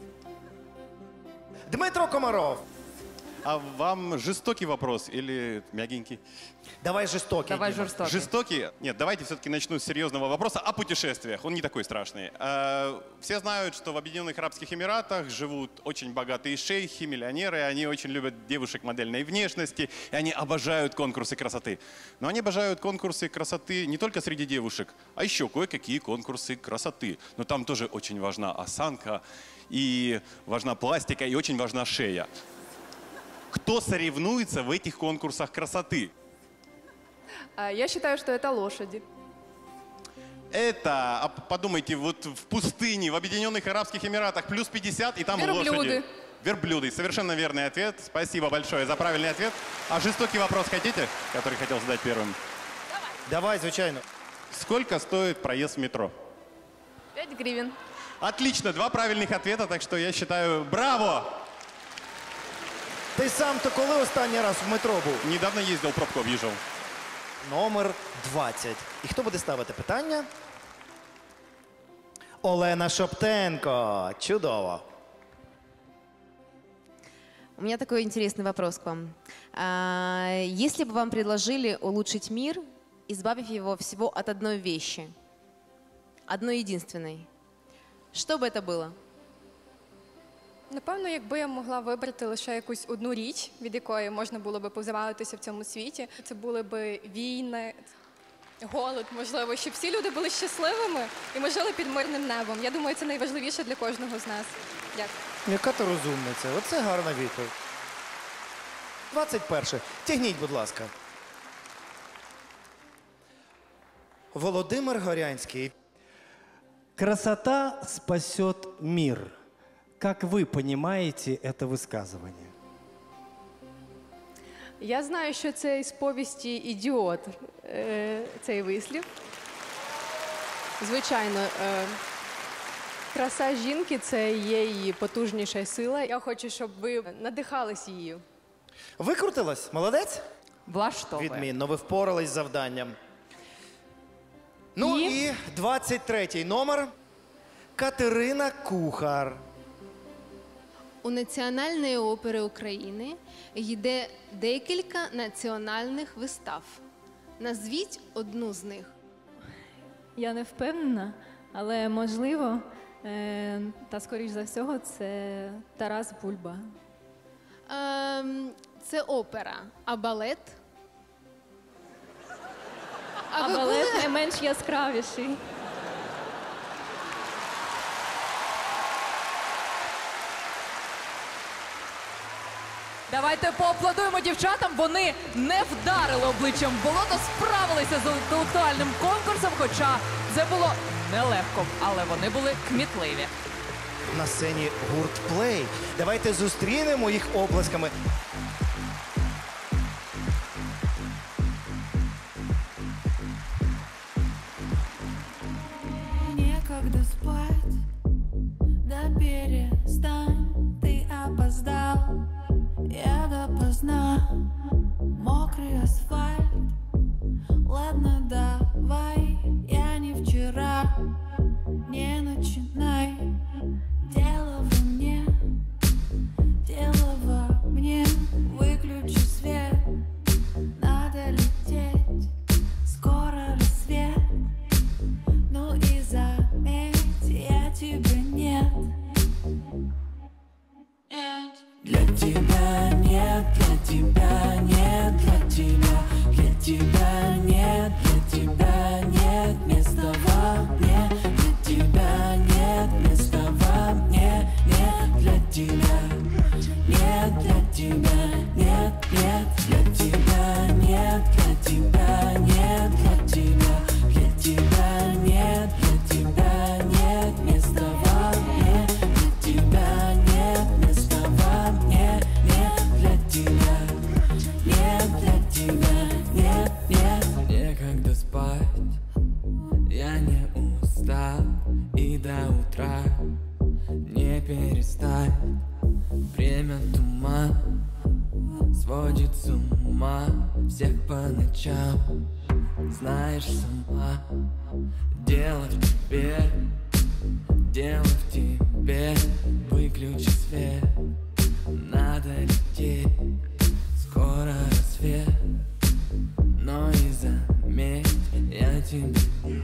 Speaker 3: Дмитро Комаров.
Speaker 12: А вам жестокий вопрос или мягенький?
Speaker 3: Давай жестокий.
Speaker 4: Давай
Speaker 3: Дима.
Speaker 4: жорстокий.
Speaker 12: Жестокий? Нет, давайте все-таки начну с серьезного вопроса о путешествиях. Он не такой страшный. Все знают, что в Объединенных Арабских Эмиратах живут очень богатые шейхи, миллионеры. Они очень любят девушек модельной внешности, и они обожают конкурсы красоты. Но они обожают конкурсы красоты не только среди девушек, а еще кое-какие конкурсы красоты. Но там тоже очень важна осанка, и важна пластика, и очень важна шея. Кто соревнуется в этих конкурсах красоты?
Speaker 11: Я считаю, что это лошади.
Speaker 12: Это, подумайте, вот в пустыне, в Объединенных Арабских Эмиратах плюс 50, и там
Speaker 11: Верблюды.
Speaker 12: лошади. Верблюды. Совершенно верный ответ. Спасибо большое за правильный ответ. А жестокий вопрос хотите, который хотел задать первым?
Speaker 3: Давай, звичайно.
Speaker 12: Сколько стоит проезд в метро?
Speaker 11: 5 гривен.
Speaker 12: Отлично, 2 правильных ответа, так что я считаю, браво!
Speaker 3: Ти сам-то коли останній раз в метро був?
Speaker 12: Недавно ездил, пробку объезжал.
Speaker 3: Номер 20. І хто буде ставити питання? Олена Шоптенко. Чудово.
Speaker 13: У меня такой интересный вопрос к вам. Если бы вам предложили улучшить мир, избавив его всего от одной вещи, одной единственной, что бы это было?
Speaker 11: Напевно, якби я могла вибрати лише якусь одну річ, від якої можна було би позбавитися в цьому світі, це були б війни, голод, можливо, щоб всі люди були щасливими і ми жили під мирним небом. Я думаю, це найважливіше для кожного з нас. Дякую.
Speaker 3: Яка ти розумниця? Оце гарна відповідь. 21. Тягніть, будь ласка. Володимир Горянський.
Speaker 14: Красота спасет мир. Как вы понимаете это высказывание?
Speaker 11: Я знаю, що це із повісті «Ідіот» цей вислів. Звичайно, краса жінки – це є її потужніша сила. Я хочу, щоб ви надихались її.
Speaker 3: Викрутилась? Молодець?
Speaker 4: Влаштовує.
Speaker 3: Відмінно, ви впорались з завданням. Ну і 23-й номер. Катерина Кухар.
Speaker 15: У Національної опери України йде декілька національних вистав. Назвіть одну з них.
Speaker 16: Я не впевнена, але можливо, та скоріш за всього, це Тарас Бульба.
Speaker 15: Це опера, а балет?
Speaker 16: А
Speaker 15: ви
Speaker 16: балет
Speaker 15: були?
Speaker 16: не менш яскравіший.
Speaker 4: Давайте поаплодуємо дівчатам. Вони не вдарили обличчям в болото, справилися з інтелектуальним конкурсом, хоча це було нелегко, але вони були кмітливі.
Speaker 3: На сцені гурт «Плей». Давайте зустрінемо їх оплесками.
Speaker 7: Некогда спать, да перестань, ты опоздал, я допоздна, мокрый асфальт, ладно, давай, я не вчера, не начинай, дело во мне, выключи свет, надо лететь, скоро рассвет. Ну и заметь, я тебя нет.
Speaker 5: Для тебя нет, для тебя нет, для тебя, для тебя нет, для тебя нет места во мне, для тебя нет места во мне, нет для тебя, нет для тебя, нет, нет для тебя, нет для тебя, нет для тебя, для тебя нет, для тебя нет места во мне, для тебя нет места во мне, нет для тебя, нет для тебя, нет, нет. Некогда спать, я не устал, и до утра не перестать. Время туман сводит с ума всех по ночам. Знаешь сама, дело в тебе, дело в тебе. Выключи свет, надо лететь, скоро рассвет. Но и заметь, я тебе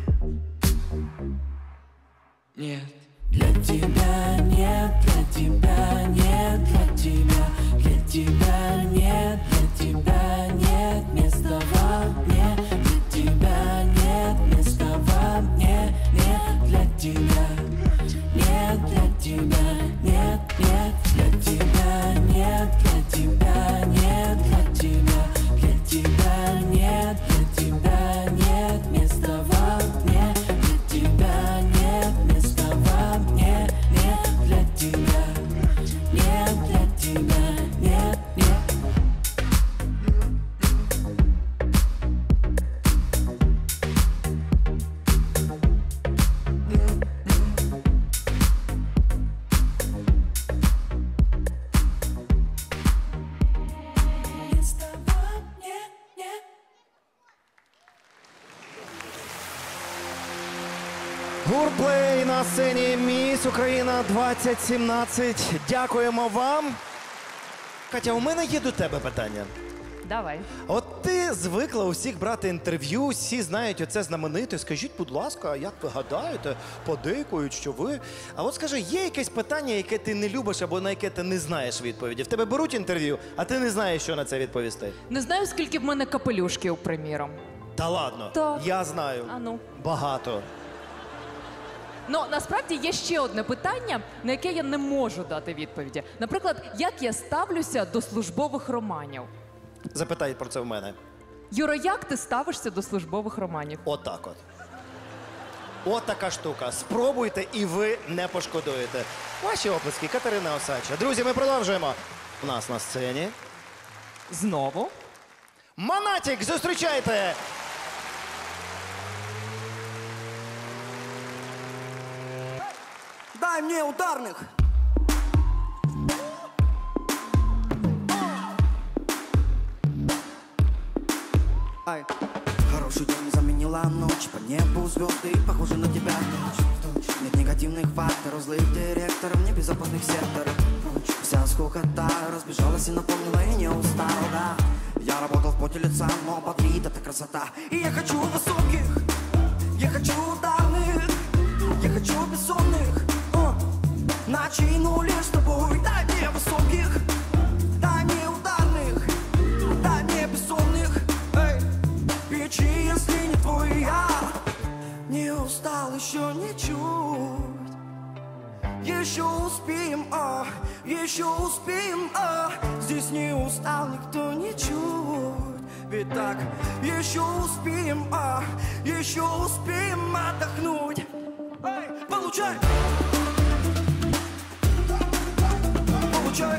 Speaker 5: нет. Для тебя нет, для тебя нет, для тебя, для тебя нет, для тебя нет места во мне, для тебя нет места во мне, нет для тебя, нет для тебя, нет, нет для тебя, нет для тебя, нет для тебя, для тебя нет, для тебя нет места во мне, для тебя нет места во мне, нет для тебя, нет для тебя, нет, нет. Места во мне, нет.
Speaker 3: Гурт «Плей» на сцені «Міс Україна 2017». Дякуємо вам. Катя, у мене є до тебе питання.
Speaker 4: Давай.
Speaker 3: От ти звикла усіх брати інтерв'ю, всі знають оце знамените. Скажіть, будь ласка, як ви гадаєте, подейкують, що ви. А от скажи, є якесь питання, яке ти не любиш або на яке ти не знаєш відповіді? В тебе беруть інтерв'ю, а ти не знаєш, що на це відповісти.
Speaker 4: Не знаю, скільки в мене капелюшків, приміром.
Speaker 3: Та ладно,
Speaker 4: Так.
Speaker 3: я знаю.
Speaker 4: А ну.
Speaker 3: Багато.
Speaker 4: Ну, насправді є ще одне питання, на яке я не можу дати відповіді. Наприклад, як я ставлюся до службових романів?
Speaker 3: Запитай про це в мене.
Speaker 4: Юро, як ти ставишся до службових романів?
Speaker 3: Отак от. От така штука. Спробуйте і ви не пошкодуєте. Ваші оплески, Катерина Осадча. Друзі, ми продовжуємо. У нас на сцені
Speaker 4: Знову
Speaker 3: Монатік, зустрічайте!
Speaker 6: Дай мне ударных. Ай. Хороший день заменила ночь. По небу звезды похожи на тебя. Нет негативных факторов, злых директоров, небезопасных секторов. Вся скукота разбежалась и наполнила, и не устал, да. Я работал в поте лица, но бодрит эта красота. И я хочу высоких, я хочу ударных, я хочу бессонных. Начну лишь с тобой. Дай мне высоких, дай мне ударных, дай мне бессонных. Эй, печи, если не твой я. Не устал еще ничуть. Еще успеем, еще успеем, здесь не устал никто ничуть. Ведь так, еще успеем, еще успеем отдохнуть. Эй, получай! Получай!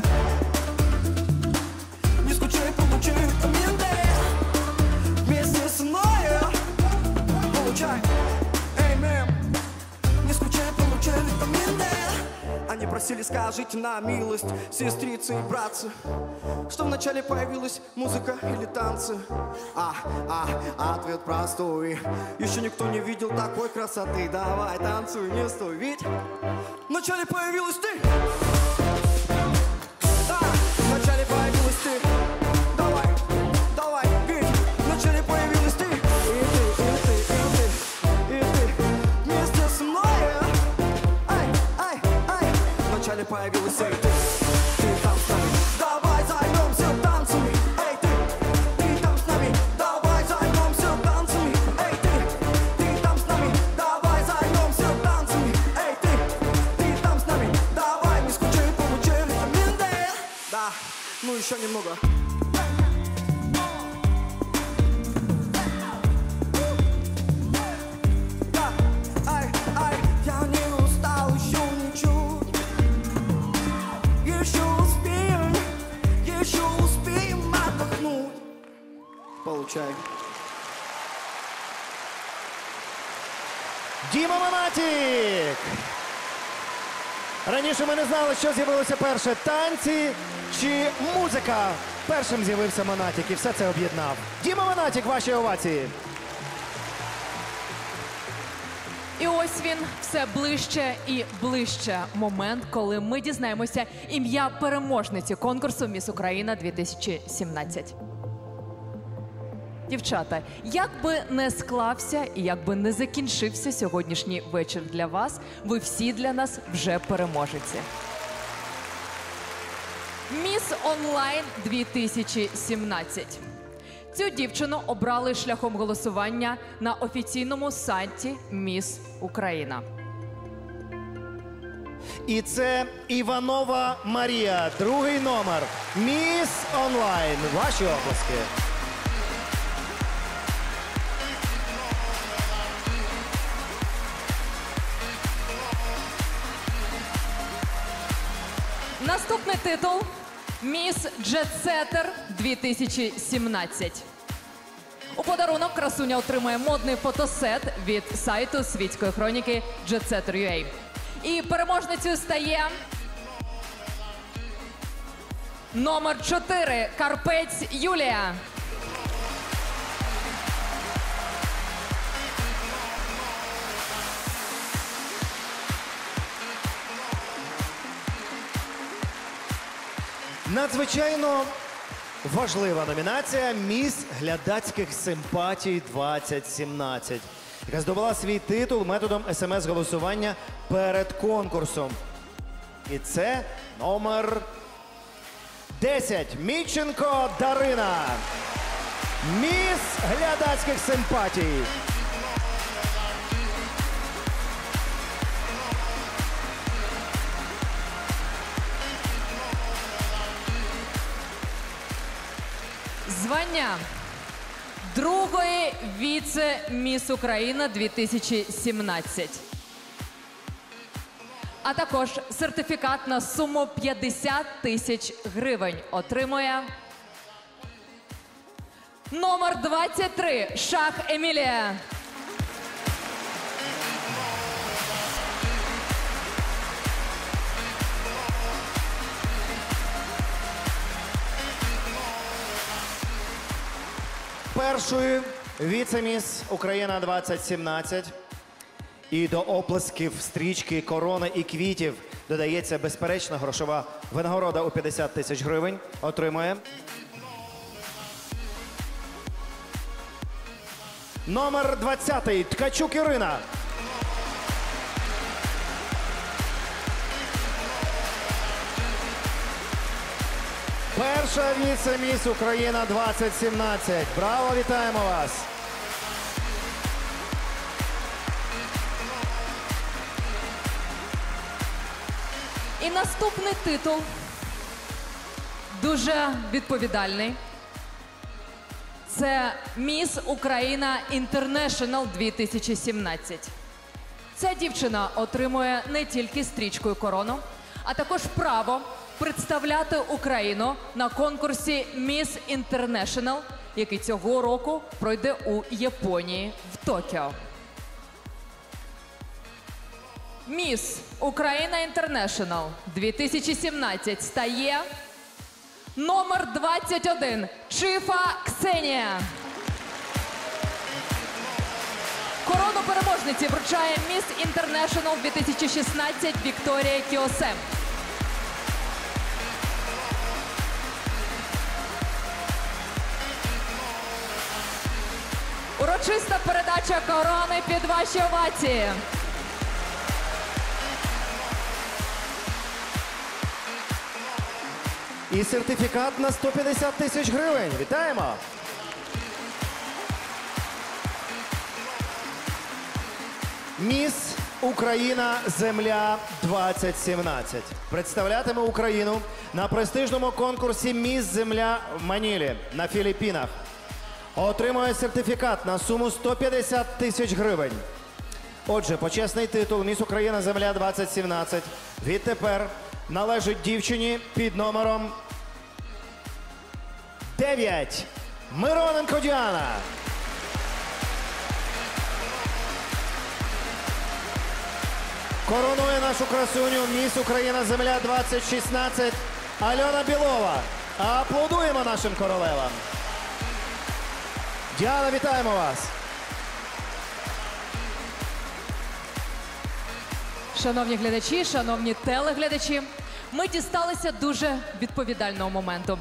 Speaker 6: Не скучай, получай комменты. Вместе со мной. Получай! Эй, мэм! Не скучай, получай витамины. Они просили, скажите на милость, сестрицы и братцы, что вначале появилась музыка или танцы. Ответ простой. Еще никто не видел такой красоты. Давай, танцуй, не стой, ведь вначале появилась ты. Да, вначале появилась ты. Давай, давай, ведь вначале появилась ты. И ты вместе со мной. Вначале появилась эй, ты там с нами. Давай займемся танцами. Эй, ты там с нами. Давай займемся танцами. Эй, ты там с нами. Давай займемся танцами. Эй, ты там с нами. Давай, не скучай, получай витамины. Да, ну еще немного. Получай.
Speaker 3: Діма Монатік! Раніше ми не знали, що з'явилося перше – танці чи музика. Першим з'явився Монатік і все це об'єднав. Діма Монатік, ваші овації.
Speaker 4: І ось він, все ближче і ближче момент, коли ми дізнаємося ім'я переможниці конкурсу «Міс Україна 2017». Дівчата, як би не склався і як би не закінчився сьогоднішній вечір для вас, ви всі для нас вже переможеці. «Міс Онлайн 2017». Цю дівчину обрали шляхом голосування на офіційному сайті «Міс Україна».
Speaker 3: І це Іванова Марія, другий номер. «Міс Онлайн». Ваші оплески.
Speaker 4: Наступний титул «Міс Джетсеттер 2017». У подарунок красуня отримує модний фотосет від сайту світської хроніки JetSetter.ua. І переможницею стає номер 4 Карпець Юлія.
Speaker 3: Надзвичайно важлива номінація «Міс глядацьких симпатій 2017», яка здобула свій титул методом СМС-голосування перед конкурсом. І це номер 10 Міченко Дарина. «Міс глядацьких симпатій».
Speaker 4: Звання другої віце-міс Україна 2017. А також сертифікат на суму 50 тисяч гривень отримує Номер 23. Шах Емілія.
Speaker 3: Першою віце-міс Україна 2017. І до оплесків, стрічки, корони і квітів додається безперечна грошова винагорода у 50 тисяч гривень. Отримує номер 20. Ткачук Ірина. Перша віце-міс Україна 2017. Браво, вітаємо вас!
Speaker 4: І наступний титул дуже відповідальний. Це Міс Україна Інтернешнл 2017. Ця дівчина отримує не тільки стрічку і корону, а також право представляти Україну на конкурсі Міс Інтернешнл, який цього року пройде у Японії в Токіо. Міс Україна Інтернешнл 2017 стає номер 21 Чифа Ксенія. Корону переможниці вручає Міс Інтернешнл 2016 Вікторія Кіосем. Урочиста передача корони під ваші овації.
Speaker 3: І сертифікат на 150 тисяч гривень. Вітаємо! Міс Україна Земля 2017 представлятиме Україну на престижному конкурсі Міс Земля в Манілі на Філіппінах. Отримує сертифікат на суму 150 тисяч гривень. Отже, почесний титул Міс Україна Земля 2017 відтепер належить дівчині під номером 9. Мироненко Діана. Коронує нашу красуню Міс Україна Земля 2016 Альона Білова. Аплодуємо нашим королевам. Діана, вітаємо вас.
Speaker 4: Шановні глядачі, шановні телеглядачі, ми дісталися дуже відповідального моменту.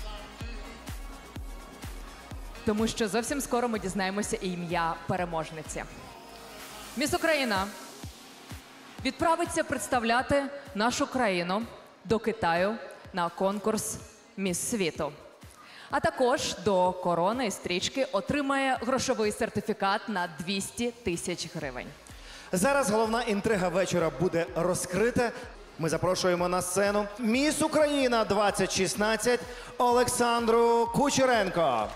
Speaker 4: Тому що зовсім скоро ми дізнаємося і ім'я переможниці. Міс Україна відправиться представляти нашу країну до Китаю на конкурс Міс Світу. А також до корони і стрічки отримає грошовий сертифікат на 200 тисяч гривень.
Speaker 3: Зараз головна інтрига вечора буде розкрита. Ми запрошуємо на сцену Міс Україна 2016 Олександру Кучеренко.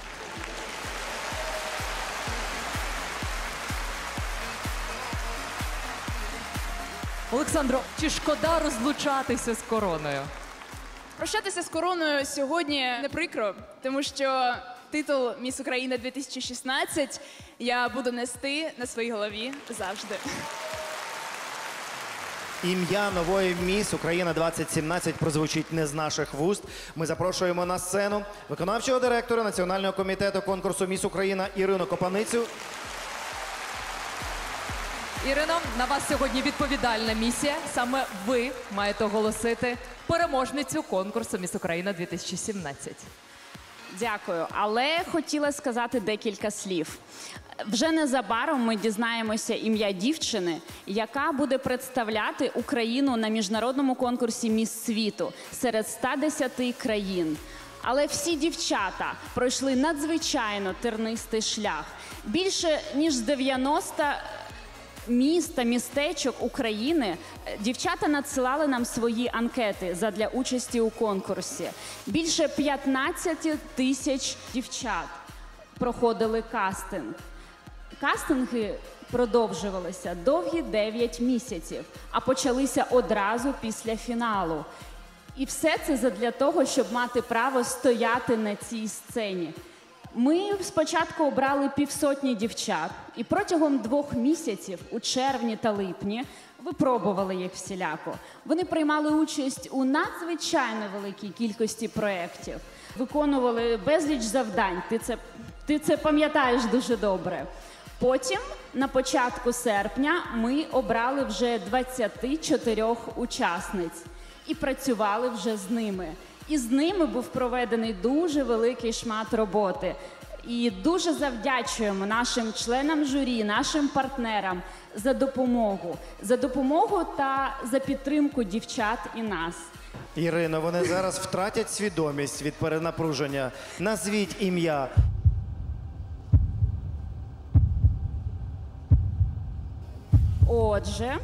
Speaker 4: Олександро, чи шкода розлучатися з короною?
Speaker 17: Прощатися з короною сьогодні не прикро, тому що титул «Міс Україна 2016» я буду нести на своїй голові завжди.
Speaker 3: Ім'я нової Міс Україна 2017 прозвучить не з наших вуст. Ми запрошуємо на сцену виконавчого директора Національного комітету конкурсу Міс Україна Ірину Копаницю.
Speaker 4: Ірино, на вас сьогодні відповідальна місія. Саме ви маєте оголосити переможницю конкурсу «Міс Україна 2017».
Speaker 18: Дякую, але хотіла сказати декілька слів. Вже незабаром ми дізнаємося ім'я дівчини, яка буде представляти Україну на міжнародному конкурсі «Міс світу» серед 110 країн. Але всі дівчата пройшли надзвичайно тернистий шлях. Більше ніж з 90 міст та містечок України дівчата надсилали нам свої анкети задля участі у конкурсі. Більше 15 тисяч дівчат проходили кастинг. Кастинги продовжувалися довгі 9 місяців, а почалися одразу після фіналу. І все це задля того, щоб мати право стояти на цій сцені. Ми спочатку обрали 500 дівчат, і протягом 2 місяців, у червні та липні, випробували їх всіляко. Вони приймали участь у надзвичайно великій кількості проєктів, виконували безліч завдань. Ти це пам'ятаєш дуже добре. Потім, на початку серпня, ми обрали вже 24 учасниць і працювали вже з ними. І з ними був проведений дуже великий шмат роботи. І дуже завдячуємо нашим членам журі, нашим партнерам за допомогу та за підтримку дівчат і нас.
Speaker 3: Ірино, вони зараз втратять свідомість від перенапруження. Назвіть ім'я.
Speaker 18: Отже,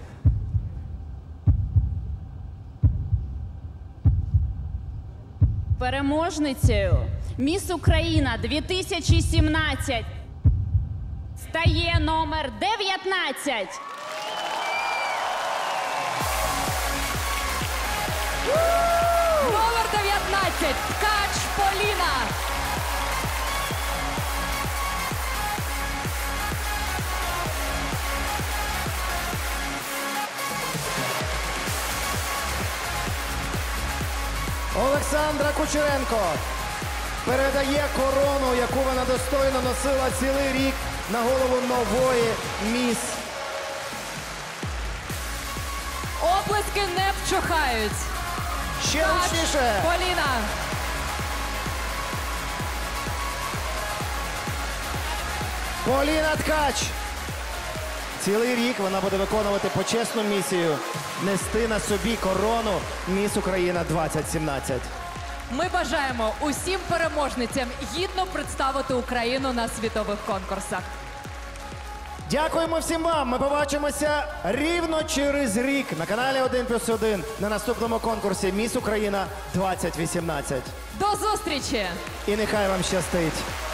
Speaker 18: переможницею Міс Україна 2017 стає номер 19.
Speaker 4: Номер 19. Ткач Поліна.
Speaker 3: Олександра Кучеренко передає корону, яку вона достойно носила цілий рік, на голову нової міс.
Speaker 4: Оплески не вчухають.
Speaker 3: Ще
Speaker 4: Ткач
Speaker 3: гучніше.
Speaker 4: Поліна.
Speaker 3: Поліна Ткач. Цілий рік вона буде виконувати почесну місію – нести на собі корону Міс Україна 2017.
Speaker 4: Ми бажаємо усім переможницям гідно представити Україну на світових конкурсах.
Speaker 3: Дякуємо всім вам. Ми побачимося рівно через рік на каналі 1+1 на наступному конкурсі Міс Україна 2018.
Speaker 4: До зустрічі!
Speaker 3: І нехай вам щастить.